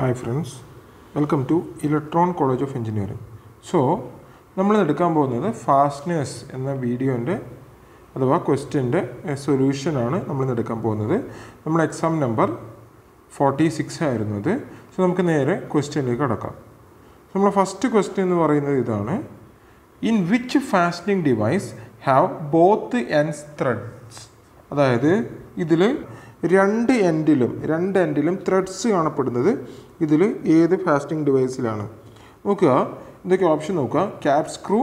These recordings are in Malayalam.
Hi friends, welcome to Electron College of Engineering. So, നമ്മൾ എടുക്കാൻ പോകുന്നത് ഫാസ്റ്റ്നെസ് എന്ന വീഡിയോൻ്റെ അഥവാ ക്വസ്റ്റ്യൻ്റെ സൊല്യൂഷൻ ആണ് നമ്മൾ എടുക്കാൻ പോകുന്നത്. നമ്മുടെ എക്സാം നമ്പർ 46 ആയിരുന്നു അത്. സോ നമുക്ക് നേരെ ക്വസ്റ്റ്യനിലേക്ക് കടക്കാം. നമ്മുടെ ഫസ്റ്റ് ക്വസ്റ്റ്യൻ എന്ന് പറയുന്നത് ഇതാണ്. In which fastening device have both ends threads? അതായത് ഇതിൽ രണ്ട് എൻഡിലും ത്രെഡ്സ് കാണപ്പെടുന്നത് ഇതിൽ ഏത് ഫാസ്റ്റനിങ് ഡിവൈസിലാണ്? നോക്കുക, എന്തൊക്കെ ഓപ്ഷൻ നോക്കുക. Cap screw,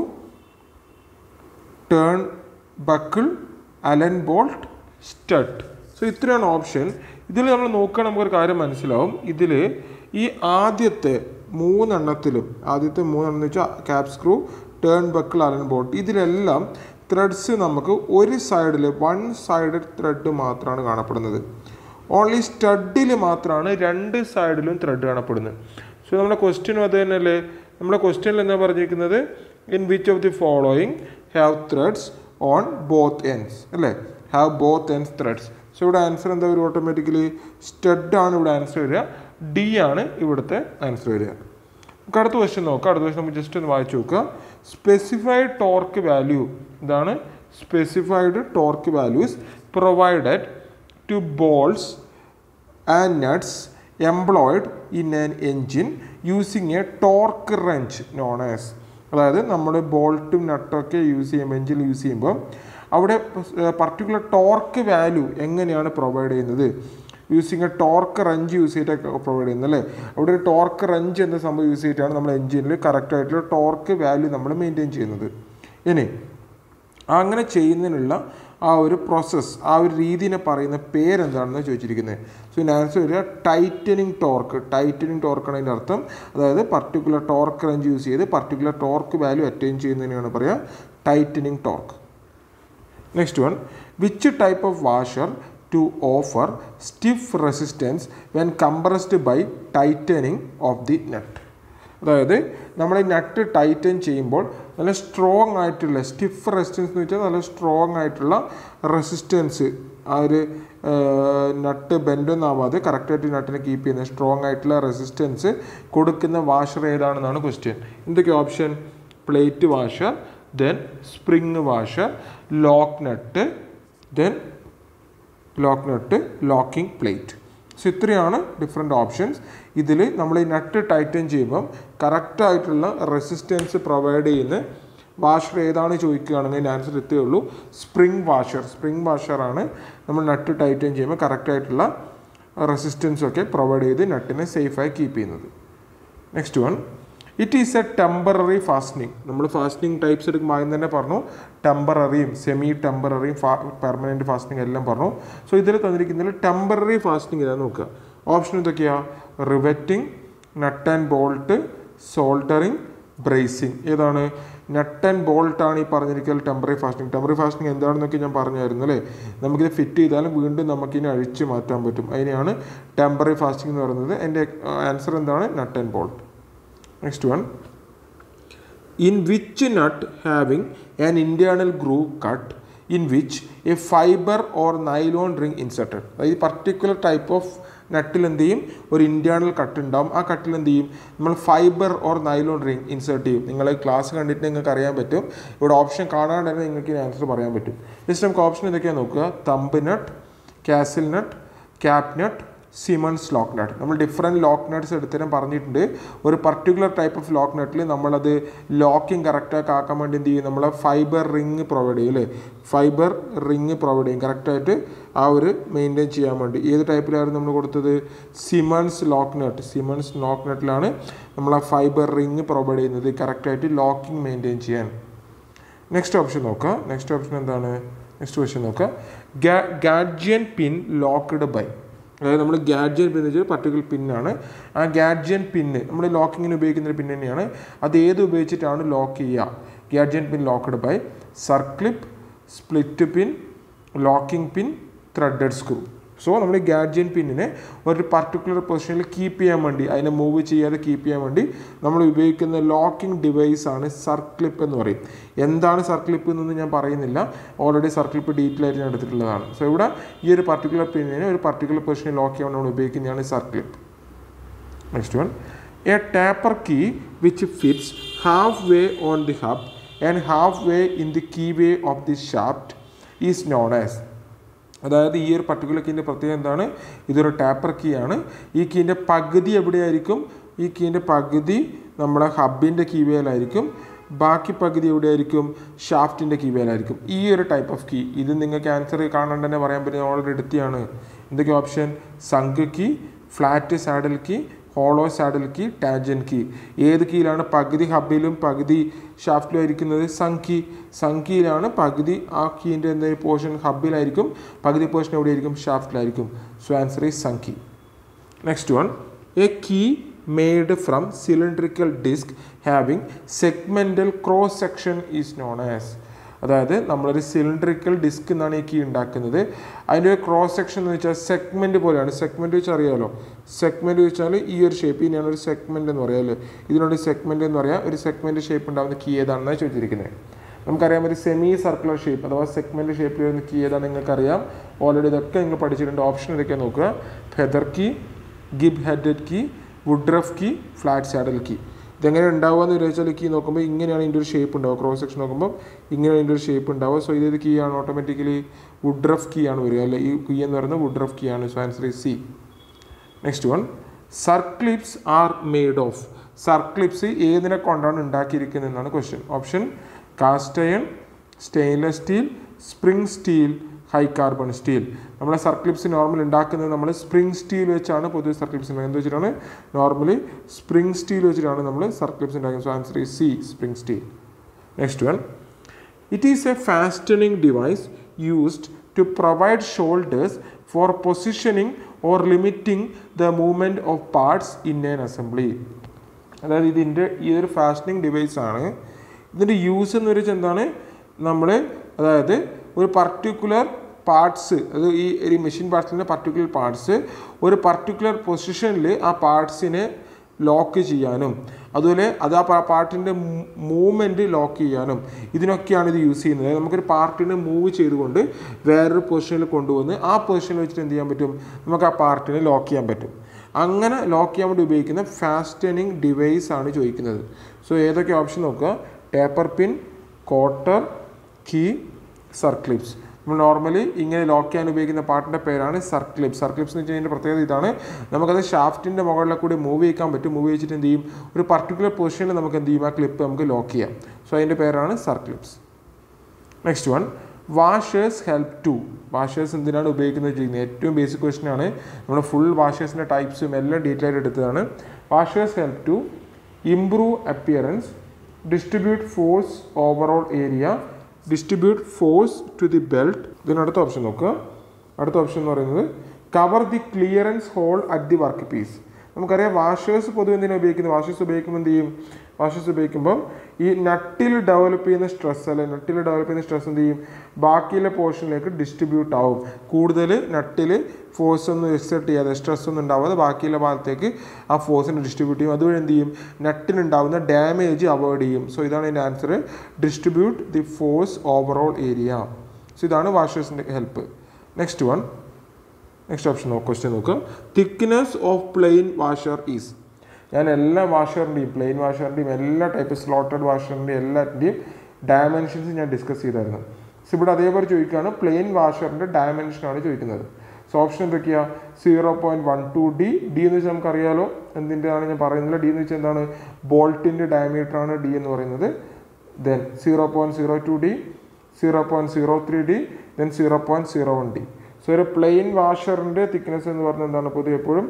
turn buckle, Allen bolt, stud. So ഇത്രയാണ് ഓപ്ഷൻ. ഇതിൽ നമ്മൾ നോക്കുക, നമുക്കൊരു കാര്യം മനസ്സിലാവും. ഇതിൽ ഈ ആദ്യത്തെ മൂന്നെണ്ണം വെച്ചാൽ cap screw, turn buckle, Allen bolt, ഇതിലെല്ലാം ത്രെഡ്സ് നമുക്ക് ഒരു സൈഡിൽ വൺ സൈഡ് ത്രെഡ് മാത്രമാണ് കാണപ്പെടുന്നത്. ഓൺലി സ്റ്റഡിൽ മാത്രമാണ് രണ്ട് സൈഡിലും ത്രെഡ് കാണപ്പെടുന്നത്. സോ നമ്മുടെ ക്വസ്റ്റ്യനും അത് തന്നെയല്ലേ. നമ്മുടെ ക്വസ്റ്റ്യനിൽ എന്താ പറഞ്ഞിരിക്കുന്നത്? In which of the following have threads on both ends അല്ലേ? Have both ends threads. So ഇവിടെ ആൻസർ എന്താ വരും? ഓട്ടോമാറ്റിക്കലി സ്റ്റഡാണ് ഇവിടെ ആൻസർ വരിക. ഡി ആണ് ഇവിടുത്തെ ആൻസർ വരിക. നമുക്ക് അടുത്ത ക്വസ്റ്റ്യൻ നോക്കാം. അടുത്ത ക്വസ്റ്റ്യൻ നമുക്ക് ജസ്റ്റ് ഒന്ന് വായിച്ചു നോക്കുക. Specified torque value. ഇതാണ് specified torque values provided to bolts and nuts employed in an engine using a torque wrench known as. അതായത് നമ്മൾ ബോൾട്ടും നട്ടൊക്കെ എഞ്ചിൻ യൂസ് ചെയ്യുമ്പോൾ അവിടെ പർട്ടിക്കുലർ ടോർക്ക് വാല്യൂ എങ്ങനെയാണ് പ്രൊവൈഡ് ചെയ്യുന്നത്? Using a torque wrench use ചെയ്തിട്ടൊക്കെ പ്രൊവൈഡ് ചെയ്യുന്നത് അല്ലേ? അവിടെ ഒരു ടോർക്ക് റഞ്ച് എന്ന സംഭവം യൂസ് ചെയ്തിട്ടാണ് നമ്മൾ എഞ്ചിനിൽ കറക്റ്റായിട്ടുള്ള ടോർക്ക് വാല്യൂ നമ്മൾ മെയിൻറ്റെയിൻ ചെയ്യുന്നത്. ഇനി അങ്ങനെ ചെയ്യുന്നതിനുള്ള ആ ഒരു പ്രോസസ്സ്, ആ ഒരു രീതിനെ പറയുന്ന പേരെന്താണെന്ന് ചോദിച്ചിരിക്കുന്നത്. സോ ഇതിന് ആൻസർ വരിക ടൈറ്റനിങ് ടോർക്ക്. ടൈറ്റനിങ് ടോർക്കാണ് അതിൻ്റെ അർത്ഥം. അതായത് പർട്ടിക്കുലർ ടോർക്ക് റേഞ്ച് യൂസ് ചെയ്ത് പർട്ടിക്കുലർ ടോർക്ക് വാല്യൂ അറ്റൈൻ ചെയ്യുന്നതിനാണ് പറയുക tightening torque. Next one, which type of washer to offer stiff resistance when compressed by tightening of the nut? അതായത് നമ്മൾ ഈ നട്ട് ടൈറ്റൻ ചെയ്യുമ്പോൾ നല്ല സ്ട്രോങ് ആയിട്ടുള്ള സ്റ്റിഫ് റെസിസ്റ്റൻസ് എന്ന് വെച്ചാൽ നല്ല സ്ട്രോങ് ആയിട്ടുള്ള റെസിസ്റ്റൻസ്, ആ ഒരു നട്ട് ബെൻഡൊന്നും ആവാതെ കറക്റ്റായിട്ട് നട്ടിനെ കീപ്പ് ചെയ്യുന്ന സ്ട്രോങ് ആയിട്ടുള്ള റെസിസ്റ്റൻസ് കൊടുക്കുന്ന വാഷർ ഏതാണെന്നാണ് ക്വസ്റ്റ്യൻ. എന്തൊക്കെ option? Plate washer, then spring washer, lock nut, then locking plate. So ഇത്രയാണ് ഡിഫറെൻറ്റ് ഓപ്ഷൻസ്. ഇതിൽ നമ്മൾ ഈ നട്ട് ടൈറ്റൻ ചെയ്യുമ്പം കറക്റ്റായിട്ടുള്ള റെസിസ്റ്റൻസ് പ്രൊവൈഡ് ചെയ്യുന്ന വാഷർ ഏതാണ് ചോദിക്കുകയാണെങ്കിൽ അതിൻ്റെ ആൻസർ എത്തേ ഉള്ളൂ സ്പ്രിങ് വാഷർ. സ്പ്രിങ് വാഷറാണ് നമ്മൾ നട്ട് ടൈറ്റൻ ചെയ്യുമ്പോൾ കറക്റ്റായിട്ടുള്ള റെസിസ്റ്റൻസൊക്കെ പ്രൊവൈഡ് ചെയ്ത് നട്ടിനെ സേഫായി കീപ്പ് ചെയ്യുന്നത്. Next one, it is a temporary fastening. നമ്മൾ ഫാസ്റ്റനിങ് ടൈപ്സ് എടുക്കുമ്പോൾ ആദ്യം തന്നെ പറഞ്ഞു ടെമ്പററിയും സെമി ടെമ്പററിയും പെർമനൻറ്റ് ഫാസ്റ്റനിങ് എല്ലാം പറഞ്ഞു. സോ ഇതിൽ തന്നിരിക്കുന്നതിൽ ടെമ്പററി ഫാസ്റ്റനിങ് ഏതാണെന്ന് നോക്കുക. ഓപ്ഷൻ എന്തൊക്കെയാണ്? Riveting, nut and bolt, soldering, brazing. ഏതാണ്? നട്ട് ആൻഡ് ബോൾട്ടാണ് ഈ പറഞ്ഞിരിക്കുന്നത് ടെമ്പററി ഫാസ്റ്റനിങ്. ടെമ്പററി ഫാസ്റ്റനിങ് എന്താണെന്നൊക്കെ ഞാൻ പറഞ്ഞായിരുന്നു അല്ലേ? നമുക്കിത് ഫിറ്റ് ചെയ്താലും വീണ്ടും നമുക്കിനി അഴിച്ച് മാറ്റാൻ പറ്റും. അതിനെയാണ് ടെമ്പററി ഫാസ്റ്റനിങ് എന്ന് പറയുന്നത്. എൻ്റെ ആൻസർ എന്താണ്? Nut and bolt. Next one, in which nut having an internal groove cut in which a fiber or nylon ring inserted? അതായത് പർട്ടിക്കുലർ ടൈപ്പ് ഓഫ് നട്ടിൽ എന്ത് ചെയ്യും? ഒരു ഇൻറ്റേർണൽ കട്ട് ഉണ്ടാവും. ആ കട്ടിൽ എന്ത് ചെയ്യും? നമ്മൾ fibre or nylon ring insert ചെയ്യും. നിങ്ങൾ ക്ലാസ് കണ്ടിട്ട് നിങ്ങൾക്ക് അറിയാൻ പറ്റും. ഇവിടെ ഓപ്ഷൻ കാണാണ്ട് തന്നെ നിങ്ങൾക്ക് ആൻസർ പറയാൻ പറ്റും. ജസ്റ്റ് നമുക്ക് ഓപ്ഷൻ എന്തൊക്കെയാണ് നോക്കുക. Thumb nut, castle nut, cap nut, Simmonds lock nut. നമ്മൾ ഡിഫറെൻറ്റ് ലോക്ക് നട്ട്സ് എടുത്തരം പറഞ്ഞിട്ടുണ്ട്. ഒരു പർട്ടിക്കുലർ ടൈപ്പ് ഓഫ് ലോക്ക് നട്ടിൽ നമ്മളത് ലോക്കിംഗ് കറക്റ്റാക്കി ആക്കാൻ വേണ്ടി എന്ത് ചെയ്യും? നമ്മൾ ഫൈബർ റിങ് പ്രൊവൈഡ് ചെയ്യും അല്ലേ? ഫൈബർ റിങ് പ്രൊവൈഡ് ചെയ്യും കറക്റ്റായിട്ട് ആ ഒരു മെയിൻറ്റെയിൻ ചെയ്യാൻ വേണ്ടി. ഏത് ടൈപ്പിലായിരുന്നു നമ്മൾ കൊടുത്തത്? Simmonds lock nut. Simmonds lock നട്ടിലാണ് നമ്മൾ ആ ഫൈബർ റിങ് പ്രൊവൈഡ് ചെയ്യുന്നത് കറക്റ്റായിട്ട് ലോക്കിംഗ് മെയിൻറ്റെയിൻ ചെയ്യാൻ. നെക്സ്റ്റ് ഓപ്ഷൻ നോക്കുക. നെക്സ്റ്റ് ഓപ്ഷൻ എന്താണ്? നെക്സ്റ്റ് ക്വസ്റ്റ്യൻ നോക്കുക. Gudgeon pin locked by. അതായത് നമ്മൾ ഗാഡ്ജിയൻ പിൻ എന്ന് വെച്ചാൽ പർട്ടിക്കുലർ പിന്നാണ്. ആ ഗാഡ്ജിയൻ പിന്ന് നമ്മൾ ലോക്കിങ്ങിന് ഉപയോഗിക്കുന്ന ഒരു പിൻ തന്നെയാണ്. അത് ഏത് ഉപയോഗിച്ചിട്ടാണ് ലോക്ക് ചെയ്യുക? Gudgeon pin locked by circlip, split pin, locking pin, threaded screw. So നമ്മൾ ഈ ഗാഡ്ജിയൻ പിന്നിനെ ഒരു പർട്ടിക്കുലർ പൊസിഷനിൽ കീപ്പ് ചെയ്യാൻ വേണ്ടി, അതിനെ മൂവ് ചെയ്യാതെ കീപ്പ് ചെയ്യാൻ വേണ്ടി നമ്മൾ ഉപയോഗിക്കുന്ന ലോക്കിംഗ് ഡിവൈസ് ആണ് സർക്ലിപ്പ് എന്ന് പറയും. എന്താണ് സർക്ലിപ്പ് എന്നൊന്നും ഞാൻ പറയുന്നില്ല, ഓൾറെഡി സർക്ലിപ്പ് ഡീറ്റെയിൽ ആയിട്ട് ഞാൻ എടുത്തിട്ടുള്ളതാണ്. സോ ഇവിടെ ഈ ഒരു പർട്ടിക്കുലർ പിന്നിനെ ഒരു പർട്ടിക്കുലർ പൊസിഷനിൽ ലോക്ക് ചെയ്യാൻ നമ്മൾ ഉപയോഗിക്കുന്നതാണ് circlip. Next one, a taper key which fits halfway on the hub and halfway in the keyway of the shaft is known as. അതായത് ഈ ഒരു പർട്ടിക്കുലർ കീൻ്റെ പ്രത്യേകത എന്താണ്? ഇതൊരു ടാപ്പർ കീ ആണ്. ഈ കീൻ്റെ പകുതി എവിടെയായിരിക്കും? ഈ കീൻ്റെ പകുതി നമ്മുടെ ഹബിൻ്റെ കീവേലായിരിക്കും, ബാക്കി പകുതി എവിടെയായിരിക്കും? ഷാഫ്റ്റിൻ്റെ കീവേലായിരിക്കും. ഈ ഒരു ടൈപ്പ് ഓഫ് കീ, ഇത് നിങ്ങൾക്ക് ആൻസർ കാണാണ്ട് തന്നെ പറയാൻ പറ്റും, ഓൾറെഡി എടുത്തിയാണ്. എന്തൊക്കെ option? Sunk key, flat saddle key, hollow saddle key, tangent key. ഏത് കീയിലാണ് പകുതി ഹബിലും പകുതി ഷാഫ്റ്റിലും ആയിരിക്കുന്നത്? സംകീ. സംകീയിലാണ് പകുതി ആ കീൻ്റെ എന്തെങ്കിലും പോർഷൻ ഹബിലായിരിക്കും, പകുതി പോർഷൻ എവിടെയായിരിക്കും? ഷാഫ്റ്റിലായിരിക്കും. So answer is sunk key. Next one, a key made from cylindrical disc having segmental cross section is known as. അതായത് നമ്മളൊരു സിലിണ്ടറിക്കൽ ഡിസ്ക് എന്നാണ് ഈ കീ ഉണ്ടാക്കുന്നത്. അതിൻ്റെ ഒരു ക്രോസ് സെക്ഷൻ എന്ന് വെച്ചാൽ സെഗ്മെൻറ്റ് പോലെയാണ്. സെഗ്മെൻറ്റ് വെച്ചാൽ അറിയാമല്ലോ, സെഗ്മെൻറ്റ് വെച്ചാൽ ഈ ഒരു ഷേപ്പ്, ഇതിനാണ് ഒരു സെഗ്മെൻറ്റ് എന്ന് പറയാമല്ലോ. ഇതിനോട് സെഗ്മെൻറ്റ് എന്ന് പറയാം. ഒരു സെഗ്മെൻറ്റ് ഷേപ്പ് ഉണ്ടാകുന്ന കീ ഏതാണെന്നാണ് ചോദിച്ചിരിക്കുന്നത്. നമുക്കറിയാം ഒരു സെമി സർക്കുലർ ഷേപ്പ് അഥവാ സെഗ്മെൻറ്റ് ഷേപ്പിൽ വരുന്ന കീ ഏതാണ് നിങ്ങൾക്കറിയാം. ഓൾറെഡി ഇതൊക്കെ നിങ്ങൾ പഠിച്ചിട്ടുണ്ട്. ഓപ്ഷൻ ഇതൊക്കെ നോക്കുക: feather key, gib headed key, Woodruff key, flat saddle key. ഇതെങ്ങനെ ഉണ്ടാവുക എന്ന് ചോദിച്ചാൽ കീ നോക്കുമ്പോൾ ഇങ്ങനെയാണ് ഇതിൻ്റെ ഒരു ഷേപ്പ് ഉണ്ടാവുക. ക്രോസ് സെക്ഷൻ നോക്കുമ്പോൾ ഇങ്ങനെയാണ് ഇതിൻ്റെ ഒരു ഷേപ്പ് ഉണ്ടാവുക. സോ ഇതേത് കീ ആണ്? ഓട്ടോമാറ്റിക്കലി വുഡ്രഫ് കീ ആണ് വരിക, അല്ലെ? ഈ കീ എന്ന് പറയുന്നത് വുഡ്രഫ് കീ ആണ്. So answer is C. Next one, circlips are made of. Circlips ഏതിനെ കൊണ്ടാണ് ഉണ്ടാക്കിയിരിക്കുന്നത് എന്നാണ് question. Option: cast iron, stainless steel, spring steel, high carbon steel. നമ്മളെ സർക്ലിപ്സ് നോർമൽ ഉണ്ടാക്കുന്നത് നമ്മൾ സ്പ്രിംഗ് സ്റ്റീൽ വെച്ചാണ്. പൊതുവെ സർക്ലിപ്സ് ഉണ്ടാക്കുന്നത് എന്ത് വെച്ചിട്ടാണ്? നോർമലി സ്പ്രിംഗ് സ്റ്റീൽ വെച്ചിട്ടാണ് നമ്മൾ സർക്ലിപ്സ് ഉണ്ടാക്കുന്നത്. So answer is C, spring steel. Next one, it is a fastening device used to provide shoulders for positioning or limiting the movement of parts in an assembly. അതായത് ഈ ഒരു ഫാസ്റ്റനിങ് ഡിവൈസ് ആണ്. ഇതിൻ്റെ യൂസ് എന്ന് വെച്ചാൽ എന്താണ്? നമ്മൾ അതായത് ഒരു പർട്ടിക്കുലർ പാർട്സ്, അത് ഈ ഒരു മെഷീൻ പാർട്സിൻ്റെ പർട്ടിക്കുലർ പാർട്സ് ഒരു പർട്ടിക്കുലർ പൊസിഷനിൽ ആ പാർട്സിനെ ലോക്ക് ചെയ്യാനും അതുപോലെ അത് ആ പാർട്ടിൻ്റെ മൂവ്മെൻറ്റ് ലോക്ക് ചെയ്യാനും ഇതിനൊക്കെയാണ് ഇത് യൂസ് ചെയ്യുന്നത്. നമുക്കൊരു പാർട്ടിനെ മൂവ് ചെയ്തുകൊണ്ട് വേറൊരു പൊസിഷനിൽ കൊണ്ടുവന്ന് ആ പൊസിഷനിൽ വെച്ചിട്ട് എന്ത് ചെയ്യാൻ പറ്റും? നമുക്ക് ആ പാർട്ടിനെ ലോക്ക് ചെയ്യാൻ പറ്റും. അങ്ങനെ ലോക്ക് ചെയ്യാൻ വേണ്ടി ഉപയോഗിക്കുന്ന ഫാസ്റ്റനിങ് ഡിവൈസ് ആണ് ചോദിക്കുന്നത്. സോ ഏതൊക്കെ ഓപ്ഷൻ നോക്കുക: taper pin, cotter, key, circlips. നമ്മൾ നോർമലി ഇങ്ങനെ ലോക്ക് ചെയ്യാൻ ഉപയോഗിക്കുന്ന പാർട്ടിൻ്റെ പേരാണ് സർക്ലിപ്സ്. സർക്ലിപ്സ് എന്ന് വെച്ച് കഴിഞ്ഞാൽ പ്രത്യേകത ഇതാണ്: നമുക്കത് ഷാഫ്റ്റിൻ്റെ മുകളിലെ കൂടി മൂവ് ചെയ്യിക്കാൻ പറ്റും. മൂവ് ചെയ്യിച്ചിട്ട് എന്ത് ചെയ്യും? ഒരു പർട്ടിക്കുലർ പൊസിഷനിൽ നമുക്ക് എന്ത് ചെയ്യും? ആ ക്ലിപ്പ് നമുക്ക് ലോക്ക് ചെയ്യാം. സോ അതിൻ്റെ പേരാണ് circlips. Next one, washers help to. Washers എന്തിനാണ് ഉപയോഗിക്കുന്നത് ചെയ്യുന്നത്? ഏറ്റവും ബേസിക് ക്വസ്റ്റ്യൻ ആണ്. നമ്മൾ ഫുൾ വാഷേഴ്സിൻ്റെ ടൈപ്സും എല്ലാം ഡീറ്റെയിൽ ആയിട്ട് എടുത്തതാണ്. Washers help to improve appearance, distribute force overall area, distribute force to the belt. ഇതിനടുത്ത ഓപ്ഷൻ നോക്കുക. അടുത്ത ഓപ്ഷൻ എന്ന് പറയുന്നത് cover the clearance hole at the work piece. നമുക്കറിയാം വാഷേഴ്സ് പൊതുവെ എന്തിനാണ് ഉപയോഗിക്കുന്നത്? വാഷേഴ്സ് ഉപയോഗിക്കുമ്പോൾ എന്ത് ചെയ്യും? വാഷേഴ്സ് ഉപയോഗിക്കുമ്പം ഈ നട്ടിൽ ഡെവലപ്പ് ചെയ്യുന്ന സ്ട്രെസ്, അല്ലെ നട്ടിൽ ഡെവലപ്പ് ചെയ്യുന്ന സ്ട്രെസ് എന്ത് ചെയ്യും? ബാക്കിയുള്ള പോർഷനിലേക്ക് ഡിസ്ട്രിബ്യൂട്ട് ആവും. കൂടുതൽ നട്ടിൽ ഫോഴ്സ് ഒന്നും എക്സെർട്ട് ചെയ്യാതെ, സ്ട്രെസ് ഒന്നും ഉണ്ടാവാതെ ബാക്കിയുള്ള ഭാഗത്തേക്ക് ആ ഫോഴ്സിനെ ഡിസ്ട്രിബ്യൂട്ട് ചെയ്യും. അതുവഴി എന്ത് ചെയ്യും? നട്ടിനുണ്ടാവുന്ന ഡാമേജ് അവോയ്ഡ് ചെയ്യും. സോ ഇതാണ് ഇതിൻ്റെ answer: distribute the force overall area. So ഇതാണ് വാഷേഴ്സിൻ്റെ help. Next one, next option question നോക്കുക: thickness of plain washer is. ഞാൻ എല്ലാ വാഷറിൻ്റെയും, പ്ലെയിൻ വാഷറിൻ്റെയും എല്ലാ ടൈപ്പ് സ്ലോട്ടഡ് വാഷറിൻ്റെയും എല്ലാത്തിൻ്റെയും ഡയമെൻഷൻസ് ഞാൻ ഡിസ്കസ് ചെയ്തായിരുന്നു. സോ ഇവിടെ അതേപോലെ ചോദിക്കുകയാണ്, പ്ലെയിൻ വാഷറിൻ്റെ ഡയമെൻഷനാണ് ചോദിക്കുന്നത്. സോ ഓപ്ഷൻ എന്തൊക്കെയാണ്? 0.12 D. ഡി എന്ന് വെച്ചാൽ നമുക്കറിയാലോ എന്തിൻ്റെയാണ് ഞാൻ പറയുന്നില്ല. ഡി എന്ന് വെച്ചാൽ എന്താണ്? ബോൾട്ടിൻ്റെ ഡയമീറ്ററാണ് ഡി എന്ന് പറയുന്നത്. Then 0.02 D, 0.03 D, then 0.01 D. So ഒരു പ്ലെയിൻ വാഷറിൻ്റെ തിക്നെസ് എന്ന് പറയുന്നത് എന്താണ്? പൊതുവെ എപ്പോഴും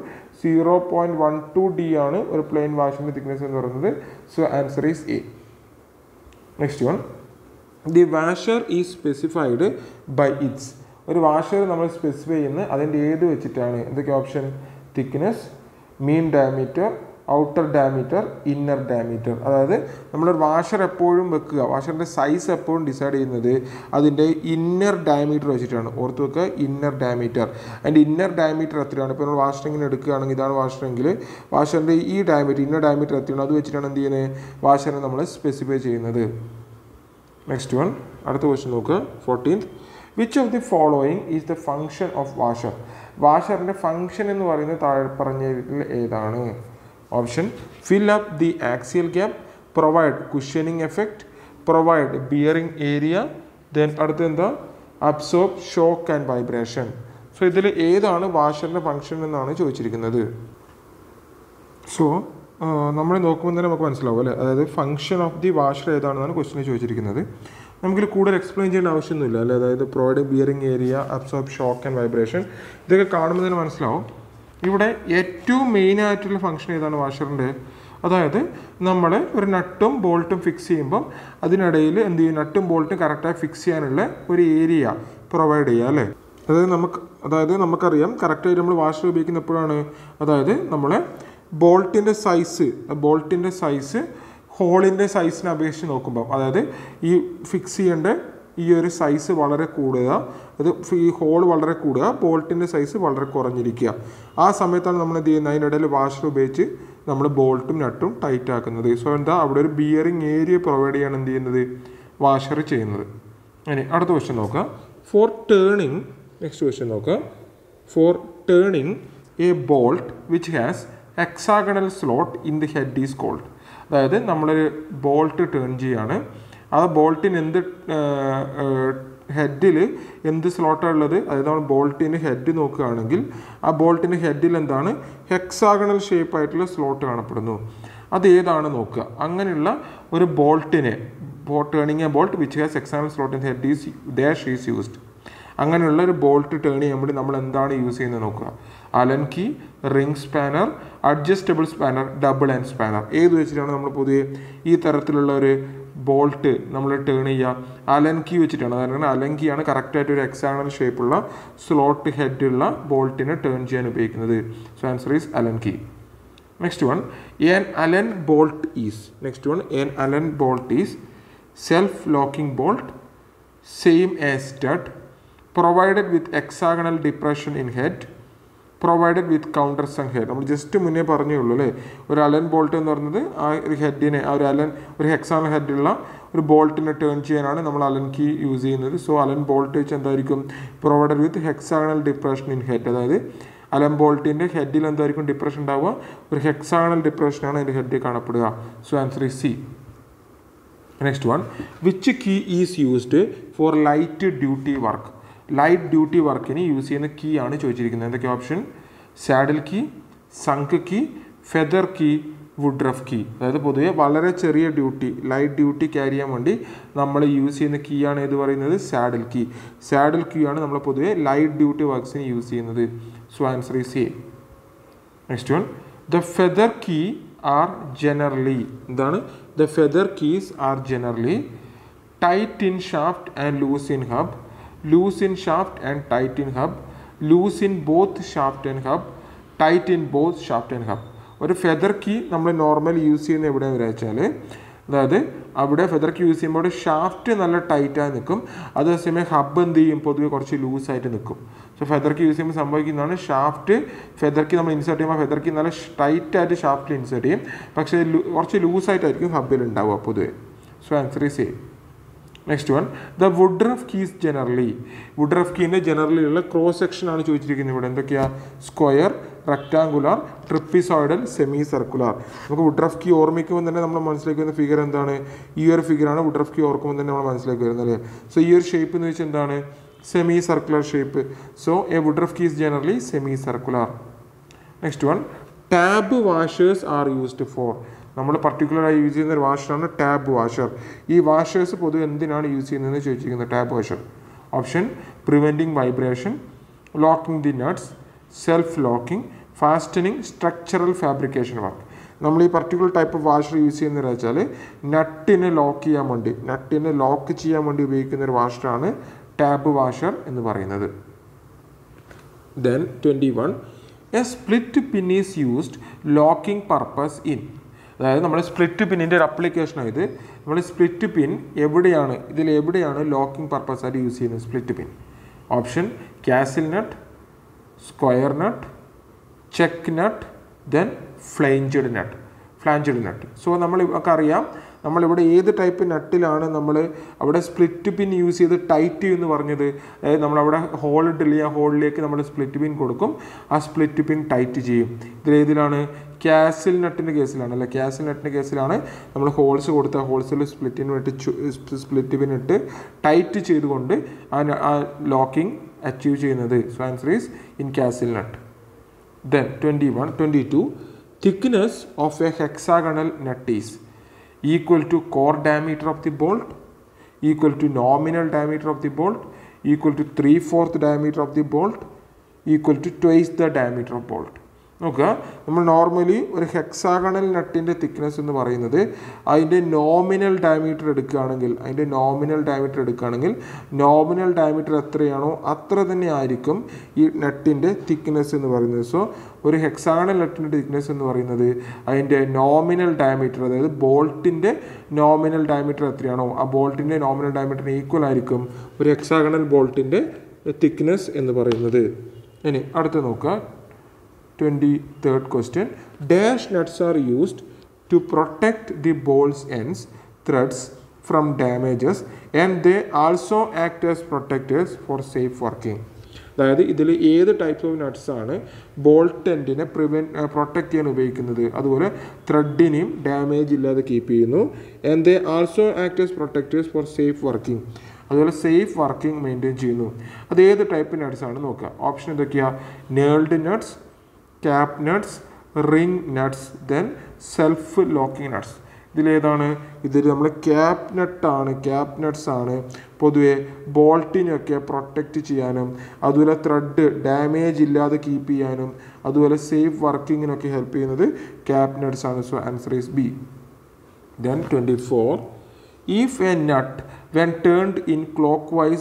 0.12 D ആണ് ഒരു പ്ലെയിൻ വാഷറിൻ്റെ തിക്നെസ് എന്ന് പറയുന്നത്. So answer is A. Next one, the washer is specified by its. ഒരു വാഷർ നമ്മൾ സ്പെസിഫൈ ചെയ്യുന്നത് അതിൻ്റെ ഏത് വെച്ചിട്ടാണ്? എന്തൊക്കെ ഓപ്ഷൻ? Thickness, mean diameter, outer diameter, inner diameter. അതായത് നമ്മളൊരു വാഷർ എപ്പോഴും വെക്കുക, വാഷറിൻ്റെ സൈസ് എപ്പോഴും ഡിസൈഡ് ചെയ്യുന്നത് അതിൻ്റെ ഇന്നർ ഡയമീറ്റർ വെച്ചിട്ടാണ്. ഓർത്ത് വെക്കുക, ഇന്നർ ഡയമീറ്റർ. അതിൻ്റെ ഇന്നർ ഡയമീറ്റർ എത്രയാണ്? ഇപ്പോൾ നമ്മൾ വാഷറിങ്ങിന് എടുക്കുകയാണെങ്കിൽ, ഇതാണ് വാഷറെങ്കിൽ വാഷറിൻ്റെ ഈ ഡയമീറ്റർ, ഇന്നർ ഡയമീറ്റർ എത്രയാണ്? അത് വെച്ചിട്ടാണ് എന്ത് ചെയ്യുന്നത്? വാഷറിനെ നമ്മൾ സ്പെസിഫൈ ചെയ്യുന്നത്. നെക്സ്റ്റ് വൺ, അടുത്ത ക്വസ്റ്റ്യൻ നോക്കുക. 14th, which of the following is the function of washer? വാഷറിൻ്റെ ഫങ്ഷൻ എന്ന് പറയുന്നത് താഴെ പറഞ്ഞതിൽ ഏതാണ്? Option fill up the axial gap, provide cushioning effect, provide bearing area, then അടുത്ത എന്താ absorb shock and vibration. So ഇതിൽ ഏതാണ് വാഷറിൻ്റെ ഫംഗ്ഷൻ എന്നാണ് ചോദിച്ചിരിക്കുന്നത്. സോ നമ്മൾ നോക്കുമ്പോൾ തന്നെ നമുക്ക് മനസ്സിലാവും അല്ലേ, അതായത് ഫംഗ്ഷൻ ഓഫ് ദി വാഷർ ഏതാണെന്നാണ് ക്വസ്റ്റിനെ ചോദിച്ചിരിക്കുന്നത്. നമുക്കിത് കൂടുതൽ എക്സ്പ്ലെയിൻ ചെയ്യേണ്ട ആവശ്യമൊന്നുമില്ല അല്ലേ, അതായത് provide bearing area, absorb shock and vibration, ഇതൊക്കെ കാണുമ്പോൾ തന്നെ മനസ്സിലാവും. ഇവിടെ ഏറ്റവും മെയിൻ ആയിട്ടുള്ള ഫംഗ്ഷൻ ഏതാണ് വാഷറിൻ്റെ, അതായത് നമ്മൾ ഒരു നട്ടും ബോൾട്ടും ഫിക്സ് ചെയ്യുമ്പം അതിനിടയിൽ എന്ത് ചെയ്യും, നട്ടും ബോൾട്ടും കറക്റ്റായി ഫിക്സ് ചെയ്യാനുള്ള ഒരു ഏരിയ പ്രൊവൈഡ് ചെയ്യുക അല്ലേ. അതായത് നമുക്കറിയാം കറക്റ്റായിട്ട് നമ്മൾ വാഷർ ഉപയോഗിക്കുന്ന എപ്പോഴാണ്, അതായത് നമ്മളെ ബോൾട്ടിൻ്റെ സൈസ് ഹോളിൻ്റെ സൈസിനെ അപേക്ഷിച്ച് നോക്കുമ്പോൾ, അതായത് ഈ ഫിക്സ് ചെയ്യേണ്ട ഈ ഒരു സൈസ് വളരെ കൂടുക, അത് ഈ ഹോൾ വളരെ കൂടുക, ബോൾട്ടിൻ്റെ സൈസ് വളരെ കുറഞ്ഞിരിക്കുക. ആ സമയത്താണ് നമ്മൾ എന്ത് ചെയ്യുന്നത്, അതിനിടയിൽ വാഷർ ഉപയോഗിച്ച് നമ്മൾ ബോൾട്ടും നട്ടും ടൈറ്റ് ആക്കുന്നത്. സോ എന്താ അവിടെ ഒരു ബിയറിംഗ് ഏരിയ പ്രൊവൈഡ് ചെയ്യാണ് എന്ത് ചെയ്യുന്നത്, വാഷർ ചെയ്യുന്നത്. ഇനി അടുത്ത ക്വസ്റ്റ്യൻ നോക്കാം. നെക്സ്റ്റ് ക്വസ്റ്റ്യൻ നോക്കാം. For turning a bolt which has hexagonal slot in the head is called. അതായത് നമ്മളൊരു ബോൾട്ട് ടേൺ ചെയ്യാണ്, ആ ബോൾട്ടിന് ഹെഡിൽ എന്ത് സ്ലോട്ടാണ് ഉള്ളത്, അതായത് നമ്മൾ ബോൾട്ടിൻ്റെ ഹെഡ് നോക്കുകയാണെങ്കിൽ ആ ബോൾട്ടിൻ്റെ ഹെഡിൽ എന്താണ് ഹെക്സാഗണൽ ഷേപ്പ് ആയിട്ടുള്ള സ്ലോട്ട് കാണപ്പെടുന്നു. അത് ഏതാണ് നോക്കുക. അങ്ങനെയുള്ള ഒരു ബോൾട്ടിനെ turning a bolt which has hexagonal slot in head is used. അങ്ങനെയുള്ള ഒരു ബോൾട്ട് ടേൺ ചെയ്യാൻ വേണ്ടി നമ്മൾ എന്താണ് യൂസ് ചെയ്യുന്നത് നോക്കുക. Allen key, ring spanner, adjustable spanner, double and spanner. ഏത് വെച്ചിട്ടാണ് നമ്മൾ പൊതുവെ ഈ തരത്തിലുള്ള ഒരു ബോൾട്ട് നമ്മൾ ടേൺ ചെയ്യുക? അലൻ കീ വെച്ചിട്ടാണ്. അതായത് അലൻ കീ ആണ് കറക്റ്റായിട്ട് ഒരു ഹെക്സാഗണൽ ഷേപ്പുള്ള സ്ലോട്ട് ഹെഡുള്ള ബോൾട്ടിനെ ടേൺ ചെയ്യാൻ ഉപയോഗിക്കുന്നത്. So answer is Allen key. Next one, an Allen bolt is self-locking bolt, same as stud, provided with hexagonal depression in head, provided with countersunk head. നമ്മൾ ജസ്റ്റ് മുന്നേ പറഞ്ഞേ ഉള്ളൂ അല്ലേ, ഒരു അലൻ ബോൾട്ട് എന്ന് പറയുന്നത് ആ ഒരു ഹെഡിനെ, ആ ഒരു ഹെക്സാഗണൽ ഹെഡുള്ള ഒരു ബോൾട്ടിനെ ടേൺ ചെയ്യാനാണ് നമ്മൾ അലൻ കീ യൂസ് ചെയ്യുന്നത്. സോ അലൻ ബോൾട്ട് വെച്ച് എന്തായിരിക്കും, provided with hexagonal depression in head. അതായത് അലൻ ബോൾട്ടിൻ്റെ ഹെഡിൽ എന്തായിരിക്കും ഡിപ്രഷൻ ഉണ്ടാവുക, ഒരു ഹെക്സാഗണൽ ഡിപ്രഷനാണ് അതിൻ്റെ ഹെഡിൽ കാണപ്പെടുക. So answer is C. Next one, which key is used for light duty വർക്കിന് യൂസ് ചെയ്യുന്ന കീ ആണ് ചോദിച്ചിരിക്കുന്നത്. എന്തൊക്കെ option? Saddle key, sunk key, feather key, Woodruff key. അതായത് പൊതുവെ വളരെ ചെറിയ ലൈറ്റ് ഡ്യൂട്ടി ക്യാരി ചെയ്യാൻ വേണ്ടി നമ്മൾ യൂസ് ചെയ്യുന്ന കീ ആണ് ഏത് പറയുന്നത്, സാഡിൽ കീ ആണ് നമ്മൾ പൊതുവെ ലൈറ്റ് ഡ്യൂട്ടി വർക്ക്സിന് യൂസ് ചെയ്യുന്നത്. So answer is A. Next one, the feather key are generally, എന്താണ്? The feather keys are generally tight in shaft and loose in hub, loose in shaft and tight in hub, loose in both shaft and hub, tight in both shaft and hub. ഒരു ഫെദർ കീ നമ്മൾ നോർമൽ യൂസ് ചെയ്യുന്ന എവിടെയാണെന്ന് വെച്ചാൽ, അതായത് അവിടെ ഫെദർ കീ യൂസ് ചെയ്യുമ്പോൾ ഷാഫ്റ്റ് നല്ല ടൈറ്റായി നിൽക്കും, അതേസമയം ഹബ്ബ് എന്ത് ചെയ്യും, പൊതുവെ കുറച്ച് ലൂസായിട്ട് നിൽക്കും. സോ ഫെദർ കീ യൂസ് ചെയ്യുമ്പോൾ സംഭവിക്കുന്നതാണ്, ഫെദർ കീ നമ്മൾ ഇൻസേർട്ട് ചെയ്യുമ്പോൾ ഫെദർ കീ നല്ല ടൈറ്റായിട്ട് ഷാഫ്റ്റിൽ ഇൻസേർട്ട് ചെയ്യും, പക്ഷേ കുറച്ച് ലൂസായിട്ടായിരിക്കും ഹബ്ബിൽ ഉണ്ടാവുക പൊതുവെ. So answer is A. Next one, the woodruff keys woodruff കീൻ്റെ ജനറലി ഉള്ള ക്രോസ് സെക്ഷൻ ആണ് ചോദിച്ചിരിക്കുന്നത്. ഇവിടെ എന്തൊക്കെയാണ്? Square, rectangular, trapezoidal, semi circular. നമുക്ക് വുഡ്രഫ് കീ ഓർമ്മിക്കുമ്പോൾ തന്നെ നമ്മൾ മനസ്സിലേക്ക് വരുന്ന ഫിഗർ എന്താണ്? ഈ ഒരു ഫിഗറാണ് വുഡ്രഫ് കീ ഓർക്കുമ്പോൾ തന്നെ നമ്മൾ മനസ്സിലേക്ക് വരുന്നത്. സോ ഈ ഒരു ഷേപ്പ് എന്ന് വെച്ചാൽ എന്താണ്? Semi circular shape. So a woodruff key is generally semi circular. Next one, tab washers are used for. നമ്മൾ പർട്ടിക്കുലറായി യൂസ് ചെയ്യുന്ന ഒരു വാഷറാണ് ടാബ് വാഷർ. ഈ വാഷേഴ്സ് പൊതുവെ എന്തിനാണ് യൂസ് ചെയ്യുന്നതെന്ന് ചോദിച്ചിരിക്കുന്നത് tab washer. Option: preventing vibration, locking the nuts, self locking, fastening, structural fabrication work. നമ്മൾ ഈ particular type of washer use ചെയ്യുന്നത് വെച്ചാൽ നട്ടിനെ ലോക്ക് ചെയ്യാൻ വേണ്ടി ഉപയോഗിക്കുന്ന ഒരു വാഷറാണ് ടാബ് വാഷർ എന്ന് പറയുന്നത്. Then 21, a split pin is used locking purpose in. അതായത് നമ്മൾ സ്പ്ലിറ്റ് പിന്നിൻ്റെ ഒരു അപ്ലിക്കേഷനാണ് ഇത്. നമ്മൾ സ്പ്ലിറ്റ് പിൻ എവിടെയാണ് ലോക്കിംഗ് പർപ്പസ് ആയിട്ട് യൂസ് ചെയ്യുന്നത് split pin? Option: castle nut, square nut, check nut, then flanged nut. So നമ്മൾ ഒക്കെ അറിയാം, നമ്മളിവിടെ ഏത് ടൈപ്പ് നട്ടിലാണ് നമ്മൾ അവിടെ സ്പ്ലിറ്റ് പിൻ യൂസ് ചെയ്ത് ടൈറ്റ് ചെയ്യുമെന്ന് പറഞ്ഞത്? അതായത് നമ്മളവിടെ ഹോൾ ഇട്ടില്ല, ആ ഹോളിലേക്ക് നമ്മൾ സ്പ്ലിറ്റ് പിൻ കൊടുക്കും, ആ സ്പ്ലിറ്റ് പിൻ ടൈറ്റ് ചെയ്യും. ഇതിലേതിലാണ്? കാസിൽ നട്ടിൻ്റെ കേസിലാണ് അല്ലേ? കാസിൽ നട്ടിൻ്റെ കേസിലാണ് നമ്മൾ ഹോൾസ് കൊടുത്ത ഹോൾസിൽ സ്പ്ലിറ്റ് പിൻ ഇട്ട് ടൈറ്റ് ചെയ്തുകൊണ്ട് ആ ലോക്കിംഗ് അച്ചീവ് ചെയ്യുന്നത്. So answer is in castle nut. Then 22 thickness of a hexagonal nut is equal to core diameter of the bolt, equal to nominal diameter of the bolt, equal to 3/4 diameter of the bolt, equal to twice the diameter of bolt. നോക്കുക, നമ്മൾ നോർമലി ഒരു ഹെക്സാഗണൽ നട്ടിൻ്റെ തിക്നെസ് എന്ന് പറയുന്നത് അതിൻ്റെ നോമിനൽ ഡയമീറ്റർ എടുക്കുകയാണെങ്കിൽ നോമിനൽ ഡയമീറ്റർ എത്രയാണോ അത്ര തന്നെ ആയിരിക്കും ഈ നട്ടിൻ്റെ തിക്നെസ് എന്ന് പറയുന്നത്. സോ ഒരു ഹെക്സാഗണൽ നട്ടിൻ്റെ തിക്നെസ് എന്ന് പറയുന്നത് അതിൻ്റെ നോമിനൽ ഡയമീറ്റർ, അതായത് ബോൾട്ടിൻ്റെ നോമിനൽ ഡയമീറ്റർ എത്രയാണോ ആ ബോൾട്ടിൻ്റെ നോമിനൽ ഡയമീറ്ററിന് ഈക്വൽ ആയിരിക്കും ഒരു ഹെക്സാഗണൽ ബോൾട്ടിൻ്റെ തിക്നെസ് എന്ന് പറയുന്നത്. ഇനി അടുത്ത് നോക്കുക, 23rd question. Dash nuts are used to protect the bolt's ends threads from damages and they also act as protectors for safe working. അതായത് ഇതിൽ ഏത് ടൈപ്സ് ഓഫ് നട്ട്സ് ആണ് ബോൾട്ട് എൻഡിനെ പ്രൊട്ടക്റ്റ് ചെയ്യാൻ ഉപയോഗിക്കുന്നത്, അതുപോലെ ത്രെഡിനെയും ഡാമേജ് ഇല്ലാതെ കീപ്പ് ചെയ്യുന്നു. And they also act as protectors for safe working, അതുപോലെ സേഫ് വർക്കിംഗ് മെയിൻറ്റെയിൻ ചെയ്യുന്നു. അത് ഏത് ടൈപ്പ് നട്ട്സ് ആണ് നോക്കുക. ഓപ്ഷൻ എന്തൊക്കെയാണ്? Knurled nuts, cap nuts, ring nuts, then self locking nuts. ഇതിലേതാണ്? ഇതിൽ നമ്മൾ ക്യാപ് നട്ട്സ് ആണ് പൊതുവെ ബോൾട്ടിനൊക്കെ പ്രൊട്ടക്റ്റ് ചെയ്യാനും അതുപോലെ ത്രെഡ് ഡാമേജ് ഇല്ലാതെ കീപ്പ് ചെയ്യാനും അതുപോലെ സേഫ് വർക്കിങ്ങിനൊക്കെ ഹെൽപ്പ് ചെയ്യുന്നത് ക്യാപ് നട്ട്സ് ആണ്. So answer is B. Then 24. If a nut when turned in clockwise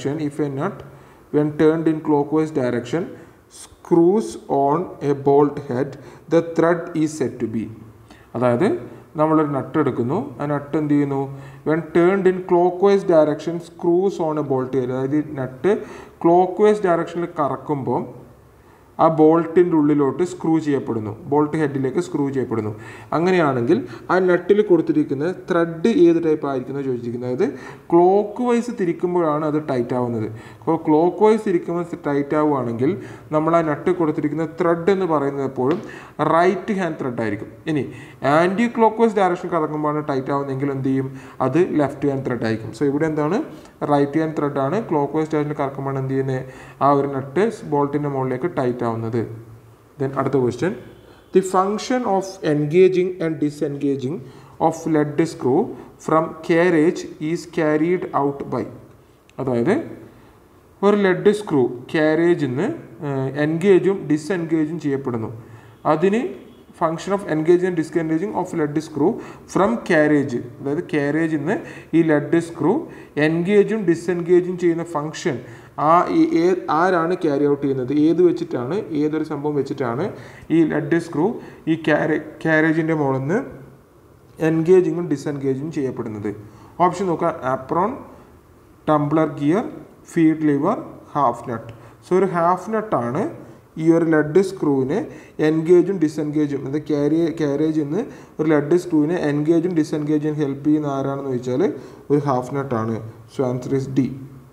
direction screws on a bolt head, the thread is said to be. അതായത് നമ്മളൊരു നട്ട് എടുക്കുന്നു, ആ നട്ട് എന്ത് ചെയ്യുന്നു? When turned in clock vice direction screws on a bolt head. അതായത് നട്ട് ക്ലോക്ക് വൈസ് ഡയറക്ഷനിൽ കറക്കുമ്പോൾ ആ ബോൾട്ടിൻ്റെ ഉള്ളിലോട്ട് സ്ക്രൂ ചെയ്യപ്പെടുന്നു, ബോൾട്ട് ഹെഡിലേക്ക് സ്ക്രൂ ചെയ്യപ്പെടുന്നു. അങ്ങനെയാണെങ്കിൽ ആ നട്ടിൽ കൊടുത്തിരിക്കുന്ന ത്രെഡ് ഏത് ടൈപ്പ് ആയിരിക്കുന്നത് ചോദിച്ചിരിക്കുന്നത്. അതായത് ക്ലോക്ക് വൈസ് തിരിക്കുമ്പോഴാണ് അത് ടൈറ്റ് ആവുന്നത്. അപ്പോൾ ക്ലോക്ക് വൈസ് തിരിക്കുമ്പോൾ ടൈറ്റ് ആവുകയാണെങ്കിൽ നമ്മൾ ആ നട്ട് കൊടുത്തിരിക്കുന്ന ത്രെഡ് എന്ന് പറയുന്നത് എപ്പോഴും റൈറ്റ് ഹാൻഡ് ത്രെഡ് ആയിരിക്കും. ഇനി ആൻറ്റി ക്ലോക്ക് വൈസ് ഡയറക്ഷൻ കറക്കുമ്പോഴാണ് ടൈറ്റ് ആവുന്നതെങ്കിൽ എന്ത് ചെയ്യും? അത് ലെഫ്റ്റ് ഹാൻഡ് ത്രെഡ് ആയിരിക്കും. സോ ഇവിടെ എന്താണ്? റൈറ്റ് ഹാൻഡ് ത്രെഡാണ്. ക്ലോക്ക് വൈസ് ഡയറക്ഷനിൽ കറക്കുമ്പോൾ എന്ത് ചെയ്യുന്നത്? ആ ഒരു നട്ട് ബോൾട്ടിൻ്റെ മുകളിലേക്ക് ടൈറ്റ് ആവുന്നത്. Then അടുത്ത question. The function of engaging and disengaging of lead screw from carriage is carried out by. അതായത് ഒരു ലെഡ് സ്ക്രൂ ക്യാരേജിൽ നിന്ന് എൻഗേജും ഡിസെൻഗേജും ചെയ്യപ്പെടുന്നു. അതിന് function of engaging and disengaging of lead screw from carriage, അതായത് ക്യാരേജിൽ നിന്ന് ഈ ലെഡ് സ്ക്രൂ എൻഗേജും ഡിസെൻഗേജും ചെയ്യുന്ന ഫങ്ഷൻ ആരാണ് ക്യാരി ഔട്ട് ചെയ്യുന്നത്? ഏതൊരു സംഭവം വെച്ചിട്ടാണ് ഈ ലെഡ് സ്ക്രൂ ഈ ക്യാരേജിൻ്റെ മുകളിൽ നിന്ന് എൻഗേജിങ്ങും ഡിസെൻഗേജിങ്ങും ചെയ്യപ്പെടുന്നത്? ഓപ്ഷൻ നോക്കുക. Apron, tumbler gear, feed lever, half nut. So ഒരു ഹാഫ് നട്ടാണ് ഈ ഒരു ലെഡ് സ്ക്രൂവിനെ എൻഗേജും ഡിസെൻഗേജും, അത് ക്യാരേജിൽ നിന്ന് ഒരു ലെഡ് സ്ക്രൂവിനെ എൻഗേജും ഡിസെൻഗേജും ഹെൽപ്പ് ചെയ്യുന്ന ആരാണെന്ന് ചോദിച്ചാൽ ഒരു ഹാഫ് നട്ടാണ്. So answer is D.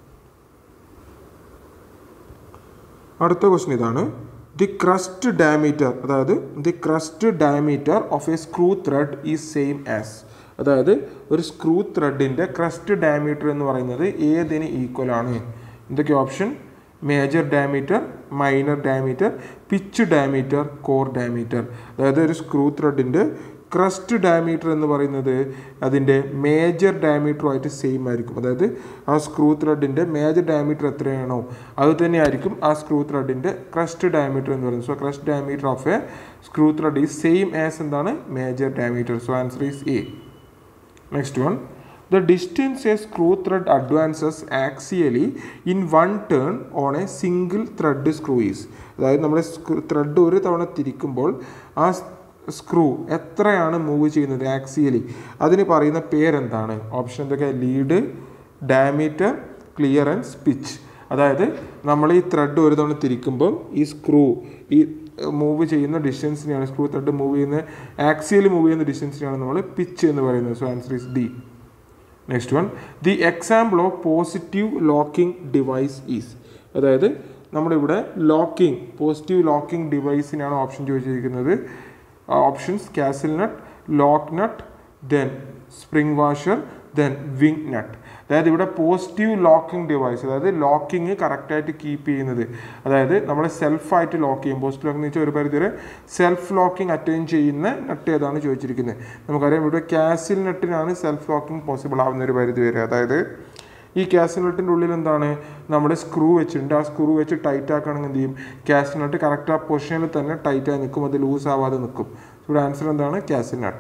അടുത്ത ക്വസ്റ്റ്യൻ ഇതാണ്. ദി ക്രസ്റ്റ് ഡയമീറ്റർ, അതായത് the crest diameter of a screw thread is same as. അതായത് ഒരു സ്ക്രൂ ത്രെഡിൻ്റെ ക്രസ്റ്റ് ഡയമീറ്റർ എന്ന് പറയുന്നത് ഏതിന് ഈക്വൽ ആണ്? എന്തൊക്കെ option? Major diameter, minor diameter, pitch diameter, core diameter. അതായത് ഒരു സ്ക്രൂ ത്രെഡിൻ്റെ ക്രസ്റ്റ് ഡയമീറ്റർ എന്ന് പറയുന്നത് അതിൻ്റെ മേജർ ഡയമീറ്ററുമായിട്ട് സെയിം ആയിരിക്കും. അതായത് ആ സ്ക്രൂ ത്രെഡിൻ്റെ മേജർ ഡയമീറ്റർ എത്രയാണോ അത് തന്നെ ആയിരിക്കും ആ സ്ക്രൂ ത്രെഡിൻ്റെ ക്രസ്റ്റ് ഡയമീറ്റർ എന്ന് പറയുന്നത്. So crest diameter of a screw thread is same as എന്താണ്? Major diameter. So answer is A. Next one. The distance a screw thread advances axially in one turn on a single thread screw is. അതായത് നമ്മൾ ത്രെഡ് ഒരു തവണ തിരിക്കുമ്പോൾ ആ സ്ക്രൂ എത്രയാണ് മൂവ് ചെയ്യുന്നത് ആക്സിയലി, അതിന് പറയുന്ന പേരെന്താണ്? ഓപ്ഷൻ എന്തൊക്കെ? Lead, diameter, clearance, pitch. അതായത് നമ്മൾ ഈ ത്രെഡ് ഒരു തവണ തിരിക്കുമ്പോൾ ഈ മൂവ് ചെയ്യുന്ന ഡിസ്റ്റൻസിനെയാണ്, സ്ക്രൂ ത്രെഡ് മൂവ് ചെയ്യുന്ന ആക്സിയൽ മൂവ് ചെയ്യുന്ന ഡിസ്റ്റൻസിനെയാണ് നമ്മൾ പിച്ച് എന്ന് പറയുന്നത്. So answer is D. Next one, the example of positive locking device is. അതായത് നമ്മളിവിടെ ലോക്കിംഗ്, പോസിറ്റീവ് ലോക്കിംഗ് ഡിവൈസിനാണ് ഓപ്ഷൻ ചോദിച്ചിരിക്കുന്നത്. Options castle nut, lock nut, then spring washer, then wing nut. അതായത് ഇവിടെ പോസിറ്റീവ് ലോക്കിംഗ് ഡിവൈസ്, അതായത് ലോക്കിങ് കറക്റ്റായിട്ട് കീപ്പ് ചെയ്യുന്നത്, അതായത് നമ്മൾ സെൽഫായിട്ട് ലോക്ക് ചെയ്യും. പോസിറ്റീവ് ലോക്കിംഗ് എന്ന് വെച്ചാൽ ഒരു പരിധി വരെ സെൽഫ് ലോക്കിംഗ് അറ്റൈൻ ചെയ്യുന്ന നട്ട് ഏതാണ് ചോദിച്ചിരിക്കുന്നത്. നമുക്കറിയാം ഇവിടെ കാസിൽ നട്ടിനാണ് സെൽഫ് ലോക്കിംഗ് പോസിബിൾ ആവുന്ന ഒരു പരിധി വരെ. അതായത് ഈ കാസിൽ നട്ടിൻ്റെ ഉള്ളിൽ എന്താണ്, നമ്മൾ സ്ക്രൂ വെച്ചിട്ടുണ്ട്. ആ സ്ക്രൂ വെച്ച് ടൈറ്റ് ആക്കുകയാണെങ്കിൽ എന്ത് ചെയ്യും, കാസിൽ നട്ട് കറക്റ്റ് ആ പൊസിഷനിൽ തന്നെ ടൈറ്റായി നിൽക്കും, അത് ലൂസ് ആവാതെ നിൽക്കും. ഇവിടെ ആൻസർ എന്താണ്, castle nut.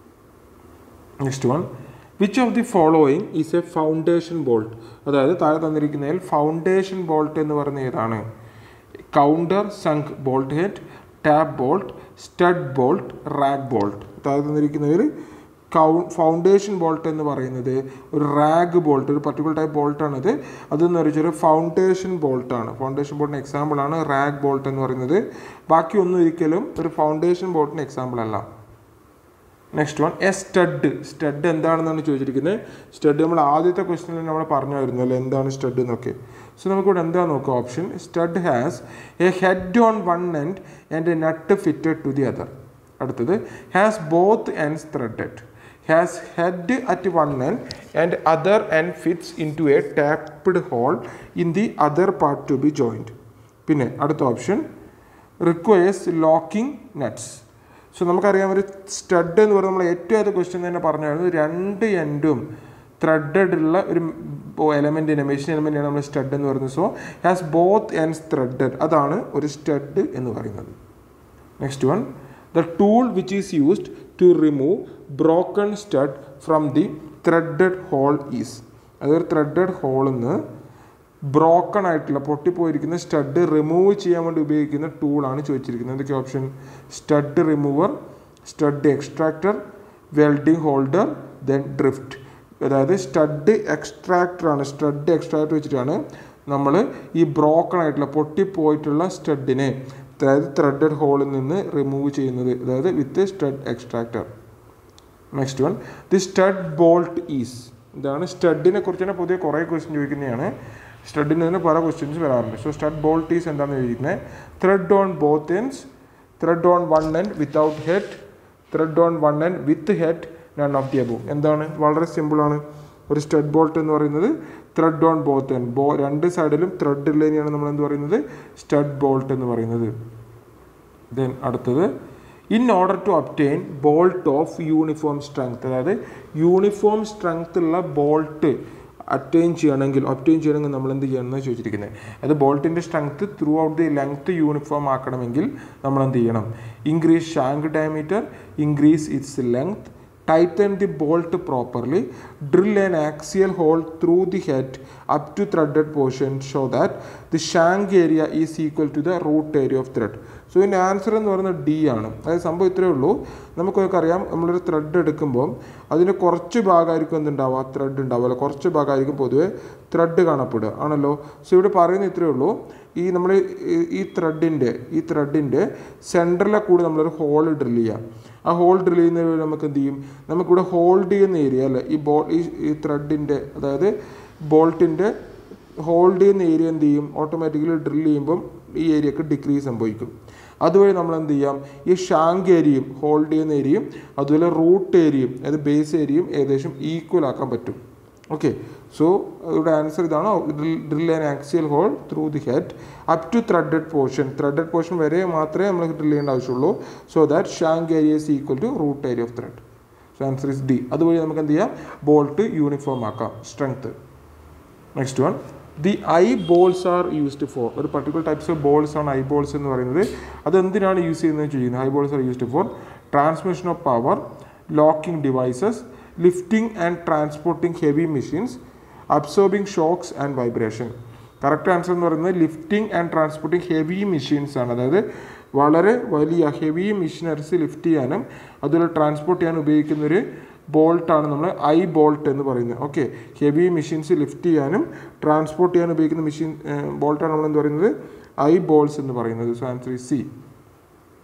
Next one, which of the following is a foundation bolt. അതായത് താഴെ തന്നിരിക്കുന്നതിൽ ഫൗണ്ടേഷൻ ബോൾട്ട് എന്ന് പറയുന്നത് ഏതാണ്? Countersunk bolt head, tap bolt, stud bolt, rag bolt. താഴെ തന്നിരിക്കുന്നതിൽ ഫൗണ്ടേഷൻ ബോൾട്ട് എന്ന് പറയുന്നത് ഒരു റാഗ് ബോൾട്ട്, ഒരു പർട്ടിക്കുലർ ടൈപ്പ് ബോൾട്ടാണിത്. അതെന്ന് വെച്ചൊരു ഫൗണ്ടേഷൻ ബോൾട്ടാണ്. ഫൗണ്ടേഷൻ ബോൾട്ടിന് എക്സാമ്പിളാണ് റാഗ് ബോൾട്ട് എന്ന് പറയുന്നത്. ബാക്കി ഒന്നും ഒരിക്കലും ഒരു ഫൗണ്ടേഷൻ ബോൾട്ടിന് എക്സാമ്പിൾ അല്ല. Next one, a stud. Stud എന്താണെന്നാണ് ചോദിച്ചിരിക്കുന്നത്. സ്റ്റഡ് നമ്മൾ ആദ്യത്തെ ക്വസ്റ്റ്യനിൽ നമ്മൾ പറഞ്ഞായിരുന്നു അല്ലേ എന്താണ് സ്റ്റഡ് എന്നൊക്കെ. സോ നമുക്കിവിടെ എന്താ നോക്കുക, option stud has a head on one end and a nut fitted to the other. അടുത്തത് has both ends threaded, has head at one end and other end fits into a tapped hole in the other part to be joined. പിന്നെ അടുത്ത option requires locking nuts. So നമുക്കറിയാം ഒരു സ്റ്റഡ് എന്ന് പറയുന്നത് നമ്മൾ ഏറ്റവും ആദ്യത്തെ ക്വസ്റ്റ്യൻ തന്നെ പറഞ്ഞായിരുന്നു, രണ്ട് എൻഡും ത്രെഡഡ് ഉള്ള ഒരു എലമെൻറ്റിനെ, മെഷീൻ എലമെൻറ്റിനാണ് നമ്മൾ സ്റ്റഡ് എന്ന് പറയുന്നത്. So has both ends threaded, അതാണ് ഒരു സ്റ്റഡ് എന്ന് പറയുന്നത്. Next one, the tool which is used to remove broken stud from the threaded hole is. അതൊരു ത്രെഡഡ് ഹോളിൽ നിന്ന് ബ്രോക്കൺ ആയിട്ടുള്ള പൊട്ടിപ്പോയിരിക്കുന്ന സ്റ്റഡ് റിമൂവ് ചെയ്യാൻ വേണ്ടി ഉപയോഗിക്കുന്ന ടൂളാണ് ചോദിച്ചിരിക്കുന്നത്. എന്തൊക്കെ option? Stud remover, stud extractor, welding holder, then drift. അതായത് സ്റ്റഡ് എക്സ്ട്രാക്ടറാണ്. സ്റ്റഡ് എക്സ്ട്രാക്ടർ വെച്ചിട്ടാണ് നമ്മൾ ഈ ബ്രോക്കൺ ആയിട്ടുള്ള പൊട്ടിപ്പോയിട്ടുള്ള സ്റ്റഡിനെ, അതായത് ത്രെഡഡ് ഹോളിൽ നിന്ന് റിമൂവ് ചെയ്യുന്നത്, അതായത് with stud extractor. Next one, the stud bolt is. ഇതാണ് സ്റ്റഡിനെ കുറിച്ച് തന്നെ പുതിയ കുറേ ക്വസ്റ്റ്യൻ ചോദിക്കുന്നതാണ്. സ്റ്റഡിന് തന്നെ പല ക്വസ്റ്റ്യൻസ് വരാറുണ്ട്. സോ സ്റ്റഡ് ബോൾട്ട് ഈസ് എന്താണെന്ന് ചോദിക്കുന്നത്, thread on both ends, thread on one end without head, thread on one end with head, none of the above. എന്താണ്? വളരെ സിമ്പിളാണ്. ഒരു സ്റ്റഡ് ബോൾട്ട് എന്ന് പറയുന്നത് ത്രെഡ് ഓൺ ബോത്ത് എൻഡ്, രണ്ട് സൈഡിലും ത്രെഡ് ഉള്ളതിനെയാണ് നമ്മൾ എന്ത് പറയുന്നത്, സ്റ്റഡ് ബോൾട്ട് എന്ന് പറയുന്നത്. ദെൻ അടുത്തത്, in order to obtain bolt of uniform strength. അതായത് യൂണിഫോം സ്ട്രെങ്ത് ഉള്ള ബോൾട്ട് ഒബ്റ്റെയിൻ ചെയ്യണമെങ്കിൽ നമ്മൾ എന്ത് ചെയ്യണം എന്ന് ചോദിച്ചിരിക്കുന്നത്. അത് ബോൾട്ടിൻ്റെ strength throughout the length uniform ആക്കണമെങ്കിൽ നമ്മൾ എന്ത് ചെയ്യണം? Increase shank diameter, increase its length, tighten the bolt properly, drill an axial hole through the head up to threaded portion so that the shank area is equal to the root area of thread. So ഇതിൻ്റെ ആൻസർ എന്ന് പറയുന്നത് ഡി ആണ്. അതായത് സംഭവം ഇത്രയേ ഉള്ളൂ. നമുക്കൊക്കെ അറിയാം, നമ്മളൊരു ത്രെഡ് എടുക്കുമ്പോൾ അതിന് കുറച്ച് ഭാഗമായിരിക്കും എന്തുണ്ടാവുക, ത്രെഡ് ഉണ്ടാവുക, കുറച്ച് ഭാഗമായിരിക്കും പൊതുവെ ത്രെഡ് കാണപ്പെടുക ആണല്ലോ. സോ ഇവിടെ പറയുന്നത് ഇത്രയേ ഉള്ളൂ, ഈ നമ്മൾ ഈ ത്രെഡിൻ്റെ സെൻറ്ററിലെ കൂടി നമ്മളൊരു ഹോൾ ഡ്രിൽ ചെയ്യാം. ആ ഹോൾ ഡ്രിൽ ചെയ്യുന്നതിൽ നമുക്ക് എന്ത് ചെയ്യും, നമുക്കിവിടെ ഹോൾഡ് ചെയ്യുന്ന ഏരിയ അല്ലേ, ഈ ത്രെഡിൻ്റെ, അതായത് ബോൾട്ടിൻ്റെ ഹോൾഡ് ചെയ്യുന്ന ഏരിയ എന്ത് ചെയ്യും, ഓട്ടോമാറ്റിക്കലി ഡ്രിൽ ചെയ്യുമ്പം ഈ ഏരിയക്ക് ഡിക്രീസ് സംഭവിക്കും. അതുവഴി നമ്മൾ എന്ത് ചെയ്യാം, ഈ ഷാങ്ക് ഏരിയയും ഹോൾഡ് ചെയ്യുന്ന ഏരിയയും അതുപോലെ റൂട്ട് ഏരിയയും, അതായത് ബേസ് ഏരിയയും ഏകദേശം ഈക്വൽ ആക്കാൻ പറ്റും. ഓക്കെ, സോ ഇവിടെ ആൻസർ ഇതാണ്. Drill an axial hole through the head up to threaded portion വരെ മാത്രമേ നമ്മൾ ഡ്രിൽ ചെയ്യേണ്ട ആവശ്യമുള്ളൂ. So that shank area is equal to root area of thread. So answer is D. അതുവഴി നമുക്ക് എന്ത് ചെയ്യാം, ബോൾട്ട് യൂണിഫോം ആക്കാം, strength. Next one, the eye bolts are used for. ഒരു പർട്ടിക്കുലർ ടൈപ്സ് ഓഫ് ബോൾസ് ആണ് ഐ ബോൾസ് എന്ന് പറയുന്നത്. അതെന്തിനാണ് യൂസ് ചെയ്യുന്നത്? I bolts are used for transmission of power, locking devices, lifting and transporting heavy machines, absorbing shocks and vibration. Correct answer എന്ന് പറയുന്നത് lifting and transporting heavy machines ആണ്. അതായത് വളരെ വലിയ ഹെവി മെഷീനറീസ് ലിഫ്റ്റ് ചെയ്യാനും അതുപോലെ ട്രാൻസ്പോർട്ട് ചെയ്യാനും ഉപയോഗിക്കുന്നൊരു ബോൾട്ടാണ് നമ്മൾ ഐ ബോൾട്ട് എന്ന് പറയുന്നത്. ഓക്കെ, ഹെവി മെഷീൻസ് ലിഫ്റ്റ് ചെയ്യാനും ട്രാൻസ്പോർട്ട് ചെയ്യാനും ഉപയോഗിക്കുന്ന ബോൾട്ടാണ് നമ്മൾ എന്ത് പറയുന്നത്, ഐ ബോൾസ് എന്ന് പറയുന്നത്. So answer is C.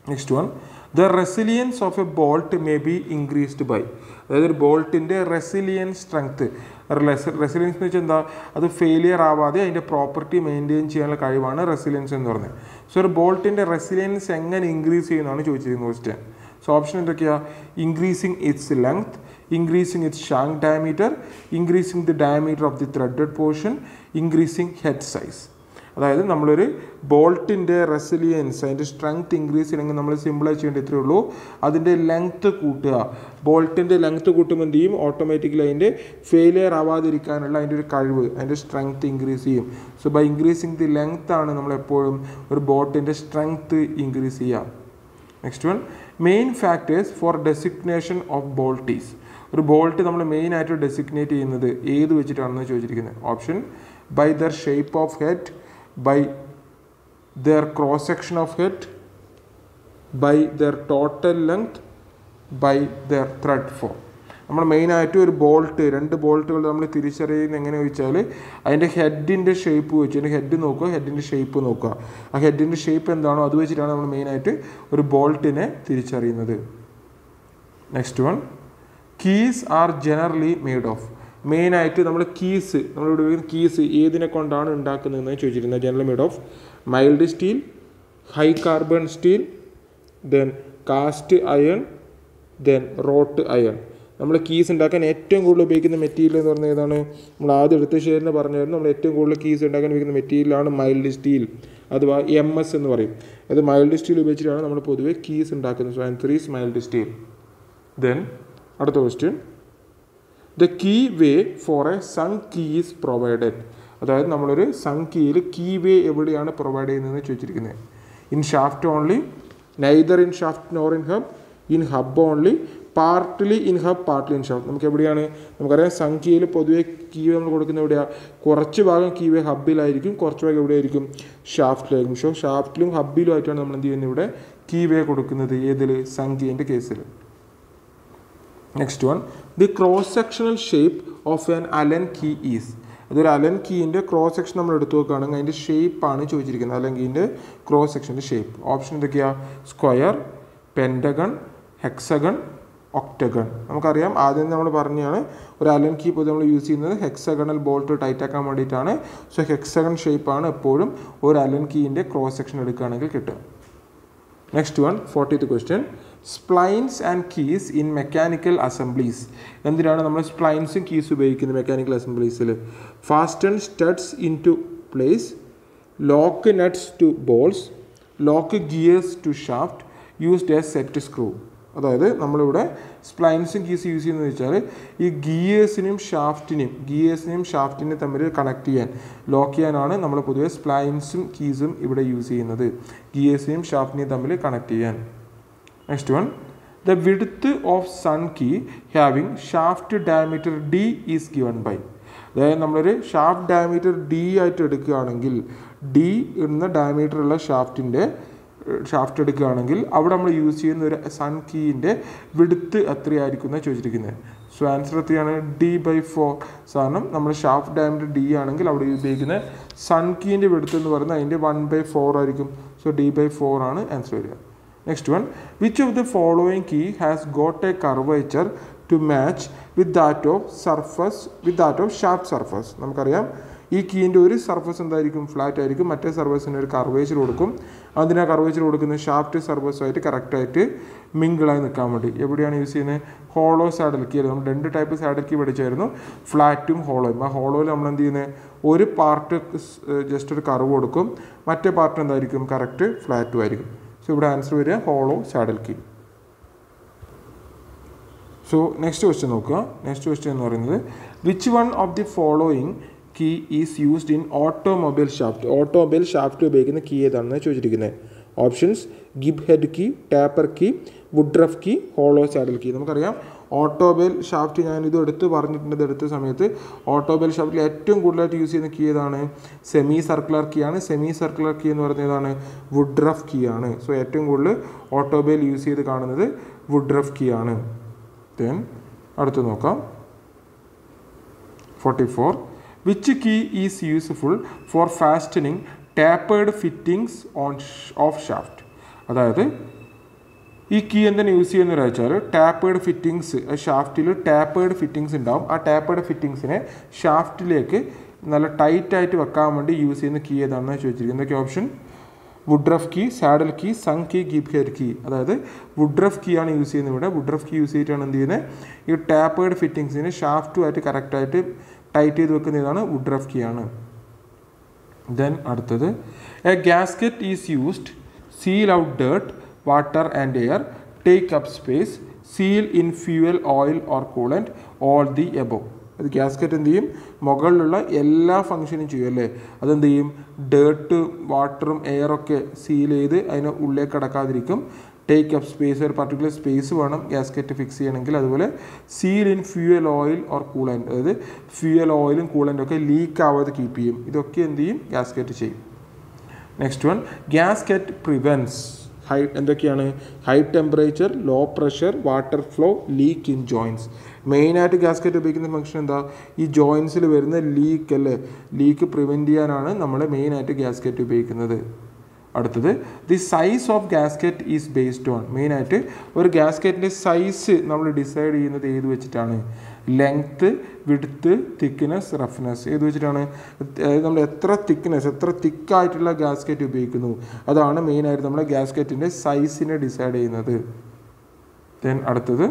Next one, the resilience of a bolt may be increased by. അതായത് ഒരു ബോൾട്ടിൻ്റെ റെസിലിയൻസ് സ്ട്രെങ്ത്ത്, റെസിലിയൻസ് എന്ന് വെച്ചാൽ എന്താ, അത് ഫെയിലിയർ ആവാതെ അതിൻ്റെ പ്രോപ്പർട്ടി മെയിൻറ്റെയിൻ ചെയ്യാനുള്ള കഴിവാണ് റെസിലിയൻസ് എന്ന് പറയുന്നത്. സോ ഒരു ബോൾട്ടിൻ്റെ റെസിലിയൻസ് എങ്ങനെ ഇൻക്രീസ് ചെയ്യുന്നതാണ് ചോദിച്ചിരിക്കുന്നത് ക്വസ്റ്റ്യൻ. സോ ഓപ്ഷൻ എന്തൊക്കെയാണ്? Increasing its length, increasing its shank diameter, increasing the diameter of the threaded portion, increasing head size. അതായത് നമ്മളൊരു ബോൾട്ടിൻ്റെ റെസിലിയൻസ്, അതിൻ്റെ സ്ട്രെങ്ത് ഇൻക്രീസ് ചെയ്യണമെങ്കിൽ നമ്മൾ സിമ്പിളായി ചെയ്യേണ്ട ഇത്രയേ ഉള്ളൂ, അതിൻ്റെ ലെങ്ത്ത് കൂട്ടുക. ബോൾട്ടിൻ്റെ ലെങ്ത്ത് കൂട്ടുമ്പോൾ എന്ത് ചെയ്യും? ഓട്ടോമാറ്റിക്കലി അതിൻ്റെ ഫെയിലിയർ ആവാതിരിക്കാനുള്ള അതിൻ്റെ ഒരു കഴിവ്, അതിൻ്റെ സ്ട്രെങ്ത് ഇൻക്രീസ് ചെയ്യും. So by increasing the length ആണ് നമ്മളെപ്പോഴും ഒരു ബോട്ടിൻ്റെ സ്ട്രെങ്ത്ത് ഇൻക്രീസ് ചെയ്യുക. Next one, main factors for designation of bolts. ഒരു ബോൾട്ട് നമ്മൾ മെയിനായിട്ട് ഡെസിഗ്നേറ്റ് ചെയ്യുന്നത് ഏത് വെച്ചിട്ടാണെന്ന് ചോദിച്ചിരിക്കുന്നത്. Option, by their shape of head, by their cross section of head, by their total length, by their thread form. നമ്മൾ മെയിനായിട്ട് ഒരു ബോൾട്ട്, രണ്ട് ബോൾട്ടുകൾ നമ്മൾ തിരിച്ചറിയുന്നത് എങ്ങനെ ചോദിച്ചാൽ അതിൻ്റെ ഹെഡിൻ്റെ ഷേപ്പ് വെച്ച്, അതിൻ്റെ ഹെഡ് നോക്കുക, ഹെഡിൻ്റെ ഷേപ്പ് നോക്കുക. ആ ഹെഡിൻ്റെ ഷേപ്പ് എന്താണോ അത് വെച്ചിട്ടാണ് നമ്മൾ മെയിനായിട്ട് ഒരു ബോൾട്ടിനെ തിരിച്ചറിയുന്നത്. Next one, keys are generally made of. മെയിനായിട്ട് നമ്മൾ കീസ്, നമ്മളിവിടെ ഉപയോഗിക്കുന്ന കീസ് ഏതിനെ കൊണ്ടാണ് ഉണ്ടാക്കുന്നതെന്ന് ചോദിച്ചിരുന്നത്. General made of mild steel, high carbon steel, then cast iron, then wrought iron. നമ്മൾ കീസ് ഉണ്ടാക്കാൻ ഏറ്റവും കൂടുതൽ ഉപയോഗിക്കുന്ന മെറ്റീരിയൽ എന്ന് പറഞ്ഞാൽ ഏതാണ്? നമ്മൾ ആദ്യം എടുത്ത ഷെയറിന് പറഞ്ഞായിരുന്നു, നമ്മൾ ഏറ്റവും കൂടുതൽ കീസ് ഉണ്ടാക്കാൻ ഉപയോഗിക്കുന്ന മെറ്റീരിയലാണ് മൈൽഡ് സ്റ്റീൽ, അഥവാ MS എന്ന് പറയും. അത് മൈൽഡ് സ്റ്റീൽ ഉപയോഗിച്ചിട്ടാണ് നമ്മൾ പൊതുവെ കീസ് ഉണ്ടാക്കുന്നത്. So answer is mild steel. Then അടുത്ത question, the keyway for a sunk key is provided. അതായത് നമ്മളൊരു സങ്ക് കീയിൽ കീ വേ എവിടെയാണ് പ്രൊവൈഡ് ചെയ്യുന്നതെന്ന് ചോദിച്ചിരിക്കുന്നത്. In shaft only, neither in shaft nor in hub, in hub only, partly in hub, partly in shaft. നമുക്ക് എവിടെയാണ്? നമുക്കറിയാം സങ്ക് കീയിൽ പൊതുവെ കീ വേ നമ്മൾ കൊടുക്കുന്നത് എവിടെയാണ്? കുറച്ച് ഭാഗം കീ വേ ഹബിലായിരിക്കും, കുറച്ച് ഭാഗം എവിടെയായിരിക്കും? ഷാഫ്റ്റിലായിരിക്കും. സോ ഷാഫ്റ്റിലും ഹബിലും ആയിട്ടാണ് നമ്മൾ എന്ത് ചെയ്യുന്നത്? ഇവിടെ കീ വേ കൊടുക്കുന്നത്. ഏതിൽ? സങ്ക് കീൻ്റെ കേസിൽ. Next one, the cross sectional shape of an Allen key is. അതൊരു അലൻ കീൻ്റെ ക്രോസ് സെക്ഷൻ നമ്മൾ എടുത്തു നോക്കുകയാണെങ്കിൽ അതിൻ്റെ ഷേപ്പാണ് ചോദിച്ചിരിക്കുന്നത്. അലൻ കീൻ്റെ ക്രോസ് സെക്ഷൻ്റെ ഷേപ്പ്. ഓപ്ഷൻ എന്തൊക്കെയാണ്? Square, pentagon, hexagon, octagon. നമുക്കറിയാം ആദ്യം നമ്മൾ പറഞ്ഞാണ് ഒരു അലൻ കീ പൊതുവെ നമ്മൾ യൂസ് ചെയ്യുന്നത് ഹെക്സഗണൽ ബോൾട്ട് ടൈറ്റാക്കാൻ വേണ്ടിയിട്ടാണ്. സോ ഹെക്സഗൺ ഷേപ്പാണ് എപ്പോഴും ഒരു അലൻ കീൻ്റെ ക്രോസ് സെക്ഷൻ എടുക്കുകയാണെങ്കിൽ കിട്ടുക. Next one, 40th question, splines and keys in mechanical assemblies. എന്തിനാണ് നമ്മൾ സ്പ്ലൈൻസും കീസ് ഉപയോഗിക്കുന്നത് മെക്കാനിക്കൽ അസംബ്ലീസിൽ? Fasten studs in to place, lock nuts to bolts, lock gears to shaft, used a set screw. അതായത് നമ്മളിവിടെ സ്പ്ലൈൻസും കീസ് യൂസ് ചെയ്യുന്നത് വെച്ചാൽ ഈ ഗിയേഴ്സിനെയും ഷാഫ്റ്റിനെയും തമ്മിൽ കണക്ട് ചെയ്യാൻ, ലോക്ക് ചെയ്യാനാണ് നമ്മൾ പൊതുവെ സ്പ്ലൈൻസും കീസും ഇവിടെ യൂസ് ചെയ്യുന്നത്. ഗിയേഴ്സിനെയും ഷാഫ്റ്റിനെയും തമ്മിൽ കണക്ട് ചെയ്യാൻ. Next one, the width of sunk key having shaft diameter D is given by. അതായത് നമ്മളൊരു ഷാഫ്റ്റ് ഡയമീറ്റർ D ആയിട്ട് എടുക്കുകയാണെങ്കിൽ, D എന്ന ഡയമീറ്റർ ഉള്ള ഷാഫ്റ്റ് എടുക്കുകയാണെങ്കിൽ അവിടെ നമ്മൾ യൂസ് ചെയ്യുന്ന ഒരു സൺ കീൻ്റെ വിഡ്ത്ത് എത്രയായിരിക്കും എന്നാണ് ചോദിച്ചിരിക്കുന്നത്. സോ ആൻസർ എത്രയാണ്? D/4. കാരണം നമ്മൾ ഷാഫ്റ്റ് ഡയമീറ്റർ D ആണെങ്കിൽ അവിടെ ഉപയോഗിക്കുന്ന സൺ കീൻ്റെ വിഡ്ത്ത് എന്ന് പറയുന്നത് അതിൻ്റെ 1/4 ആയിരിക്കും. സോ D/4 ആണ് ആൻസർ വരിക. Next one, which of the following key has got a curvature to match with that of shaft surface. നമുക്കറിയാം ഈ കീൻ്റെ ഒരു സർഫസ് എന്തായിരിക്കും? ഫ്ലാറ്റ് ആയിരിക്കും. മറ്റേ സർഫസിന് ഒരു കർവേച്ചർ കൊടുക്കും. അതിനാ കർവേച്ചർ കൊടുക്കുന്ന ഷാഫ്റ്റ് സർഫസുമായിട്ട് കറക്റ്റായിട്ട് മിങ്കിളായി നിൽക്കാൻ വേണ്ടി. എവിടെയാണ് യൂസ് ചെയ്യുന്നത്? Hollow saddle key. നമ്മൾ 2 ടൈപ്പ് സാഡിൽ കീ പഠിച്ചായിരുന്നു, ഫ്ലാറ്റും ഹോളോയും. ആ ഹോളോയിൽ നമ്മൾ എന്ത് ചെയ്യുന്നത്? ഒരു പാർട്ട് ജസ്റ്റ് ഒരു കർവ് കൊടുക്കും, മറ്റേ പാർട്ട് എന്തായിരിക്കും? കറക്റ്റ് ഫ്ലാറ്റും ആയിരിക്കും. സോ ഇവിടെ ആൻസർ വരിക hollow saddle key. So next question നോക്കുക. നെക്സ്റ്റ് ക്വസ്റ്റ്യൻ എന്ന് പറയുന്നത്, which one of the following key is used in automobile shaft. Automobile shaft ഉപയോഗിക്കുന്ന കീ ഏതാണെന്ന് ചോദിച്ചിരിക്കുന്നത്. Options, gib head key, taper key, Woodruff key, hollow saddle key. നമുക്കറിയാം ഓട്ടോമൊബൈൽ ഷാഫ്റ്റ് ഞാനിത് എടുത്ത സമയത്ത് ഓട്ടോമൊബൈൽ ഷാഫ്റ്റിൽ ഏറ്റവും കൂടുതലായിട്ട് യൂസ് ചെയ്യുന്ന കീ ഏതാണ്? സെമി സർക്കുലർ കീ ആണ്. സെമി സർക്കുലർ കീ എന്ന് പറയുന്നത് ഏതാണ്? വുഡ്രഫ് കീ ആണ്. സോ ഏറ്റവും കൂടുതൽ ഓട്ടോമൊബൈൽ യൂസ് ചെയ്ത് കാണുന്നത് വുഡ്രഫ് കീ ആണ്. ദെൻ അടുത്ത് നോക്കാം. 44, which key is useful for fastening tapered fittings of shaft. അതായത് ഈ കീ എന്തിനാണ് യൂസ് ചെയ്യുന്നത് വെച്ചാൽ ടാപ്പേഡ് ഫിറ്റിങ്സ്, ഷാഫ്റ്റിൽ ടാപ്പേഡ് ഫിറ്റിങ്സ് ഉണ്ടാവും. ആ ടാപ്പേഡ് ഫിറ്റിങ്സിനെ ഷാഫ്റ്റിലേക്ക് നല്ല ടൈറ്റായിട്ട് വെക്കാൻ വേണ്ടി യൂസ് ചെയ്യുന്ന കീ ഏതാണെന്ന് ചോദിച്ചിരിക്കുന്നത്. എന്തൊക്കെ option? Woodruff key, saddle key, sunk key, gib head key. അതായത് വുഡ്രഫ് കീ ആണ് യൂസ് ചെയ്യുന്നത് ഇവിടെ. വുഡ്രഫ് കീ യൂസ് ചെയ്തിട്ടാണ് എന്ത് ചെയ്യുന്നത്? ഈ ടാപ്പേഡ് ഫിറ്റിങ്സിനെ ഷാഫ്റ്റുമായിട്ട് കറക്റ്റായിട്ട് ടൈറ്റ് ചെയ്ത് വെക്കുന്നതാണ് വുഡ്രഫ് കീ ആണ്. ദെൻ അടുത്തത്, a gasket is used seal out dirt, water and air, take up space, seal in fuel, oil or coolant, all the above. അത് ഗ്യാസ്കറ്റ് എന്ത് ചെയ്യും? മുകളിലുള്ള എല്ലാ ഫങ്ഷനും ചെയ്യും അല്ലേ. അതെന്ത് ചെയ്യും? ഡേർട്ട്, വാട്ടറും എയറൊക്കെ സീൽ ചെയ്ത് അതിന് ഉള്ളിലേക്ക് കടക്കാതിരിക്കും. ടേക്ക് അപ്പ് സ്പേസ്, ഒരു പർട്ടിക്കുലർ സ്പേസ് വേണം ഗ്യാസ്കറ്റ് ഫിക്സ് ചെയ്യണമെങ്കിൽ. അതുപോലെ seal in fuel, oil or coolant, അതായത് ഫ്യൂവൽ, ഓയിലും കൂളൻറ്റും ഒക്കെ ലീക്ക് ആവാതെ കീപ്പ് ചെയ്യും. ഇതൊക്കെ എന്ത് ചെയ്യും? ഗ്യാസ്കറ്റ് ചെയ്യും. നെക്സ്റ്റ് വൺ, ഗ്യാസ്കറ്റ് പ്രിവെൻറ്റ്സ് എന്തൊക്കെയാണ്? High temperature, low pressure, water flow, leak in joints. മെയിനായിട്ട് ഗ്യാസ്കറ്റ് ഉപയോഗിക്കുന്ന ഫംഗ്ഷൻ എന്താ? ഈ ജോയിൻസിൽ വരുന്ന ലീക്ക് അല്ലേ, ലീക്ക് പ്രിവെൻറ്റ് ചെയ്യാനാണ് നമ്മൾ മെയിനായിട്ട് ഗ്യാസ്കറ്റ് ഉപയോഗിക്കുന്നത്. അടുത്തത്, the size of gasket is based on. മെയിനായിട്ട് ഒരു ഗ്യാസ്കറ്റിൻ്റെ സൈസ് നമ്മൾ ഡിസൈഡ് ചെയ്യുന്നത് ഏത് വെച്ചിട്ടാണ്? Length, width, thickness, roughness. ഏത് വെച്ചിട്ടാണ്? നമ്മൾ എത്ര തിക്നെസ്, എത്ര തിക്കായിട്ടുള്ള ഗ്യാസ്കറ്റ് ഉപയോഗിക്കുന്നു, അതാണ് മെയിനായിട്ട് നമ്മൾ ഗ്യാസ്കറ്റിൻ്റെ സൈസിനെ ഡിസൈഡ് ചെയ്യുന്നത്. ദെൻ അടുത്തത്,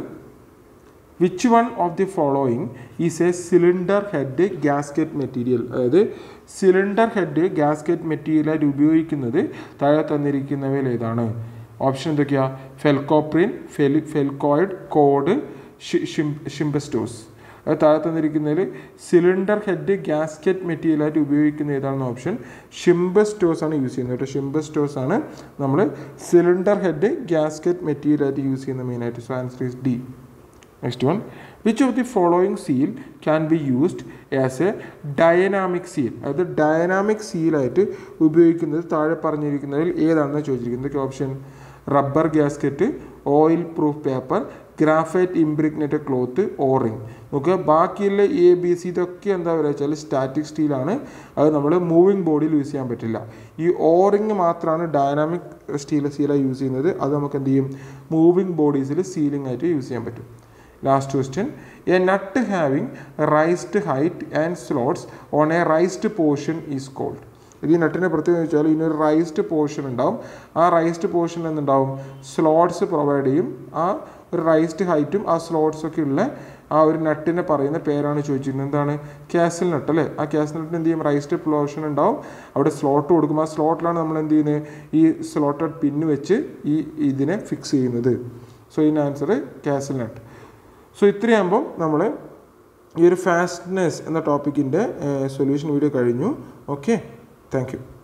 which one of the following is a cylinder head gasket material? അതായത് സിലിണ്ടർ ഹെഡ് ഗ്യാസ്കറ്റ് മെറ്റീരിയലായിട്ട് ഉപയോഗിക്കുന്നത് താഴെ തന്നിരിക്കുന്നവയിൽ ഏതാണ്? ഓപ്ഷൻ എന്തൊക്കെയാണ്? ഫെൽക്കോപ്രിൻ, ഫെൽക്കോയിഡ്, കോഡ്, ഷിംബസ്റ്റോസ്. അത് താഴെ തന്നിരിക്കുന്നതിൽ സിലിണ്ടർ ഹെഡ് ഗ്യാസ്കറ്റ് മെറ്റീരിയലായിട്ട് ഉപയോഗിക്കുന്ന ഏതാണെന്ന് ഓപ്ഷൻ ഷിംബസ്റ്റോസ് ആണ് യൂസ് ചെയ്യുന്നത് കേട്ടോ. ഷിംബസ്റ്റോസ് ആണ് നമ്മൾ സിലിണ്ടർ ഹെഡ് ഗ്യാസ്കറ്റ് മെറ്റീരിയലായിട്ട് യൂസ് ചെയ്യുന്ന മെയിനായിട്ട്. So answer is D. Next one, which of the following seal can be used as a dynamic seal? അതായത് ഡയനാമിക് സീലായിട്ട് ഉപയോഗിക്കുന്നത് താഴെ പറഞ്ഞിരിക്കുന്നതിൽ ഏതാണെന്ന് ചോദിച്ചിരിക്കുന്നത്. എന്തൊക്കെ option? Rubber gasket, oil proof paper, graphite impregnated cloth, O ring. നമുക്ക് ബാക്കിയുള്ള ABC ഇതൊക്കെ എന്താ പറയുക വെച്ചാൽ സ്റ്റാറ്റിക് സ്റ്റീലാണ്. അത് നമ്മൾ മൂവിങ് ബോഡിയിൽ യൂസ് ചെയ്യാൻ പറ്റില്ല. ഈ ഓറിങ് മാത്രമാണ് ഡയനാമിക് സീലായി യൂസ് ചെയ്യുന്നത്. അത് നമുക്ക് എന്ത് ചെയ്യും? മൂവിങ് ബോഡീസിൽ സീലിംഗ് ആയിട്ട് യൂസ് ചെയ്യാൻ പറ്റും. Last question, a nut having raised height and slots on a raised portion is called. ഈ നട്ടിനെ പ്രത്യേകം വെച്ചാൽ ഇതിനൊരു റൈസ്ഡ് പോർഷൻ ഉണ്ടാവും. ആ റൈസ്ഡ് പോർഷനിൽ എന്തുണ്ടാവും? സ്ലോട്ട്സ് പ്രൊവൈഡ് ചെയ്യും. ആ ഒരു റൈസ്ഡ് ഹൈറ്റും ആ സ്ലോട്ട്സൊക്കെ ഉള്ള ആ ഒരു നട്ടിനെ പറയുന്ന പേരാണ് ചോദിച്ചിരുന്നത്. എന്താണ്? കാസിൽ നട്ട് അല്ലേ. ആ കാസിൽ നട്ടിന് എന്ത് ചെയ്യും? റൈസ്ഡ് പോർഷൻ ഉണ്ടാവും, അവിടെ സ്ലോട്ട് കൊടുക്കും. ആ സ്ലോട്ടിലാണ് നമ്മൾ എന്ത് ചെയ്യുന്നത്? ഈ സ്ലോട്ടഡ് പിന്ന് വെച്ച് ഇതിനെ ഫിക്സ് ചെയ്യുന്നത്. സോ ഇതിന് ആൻസർ കാസിൽ നട്ട്. സോ ഇത്രയാകുമ്പം നമ്മൾ ഈ ഒരു ഫാസ്റ്റ്നെസ് എന്ന ടോപ്പിക്കിൻ്റെ സൊല്യൂഷൻ വീഡിയോ കഴിഞ്ഞു. Okay, thank U.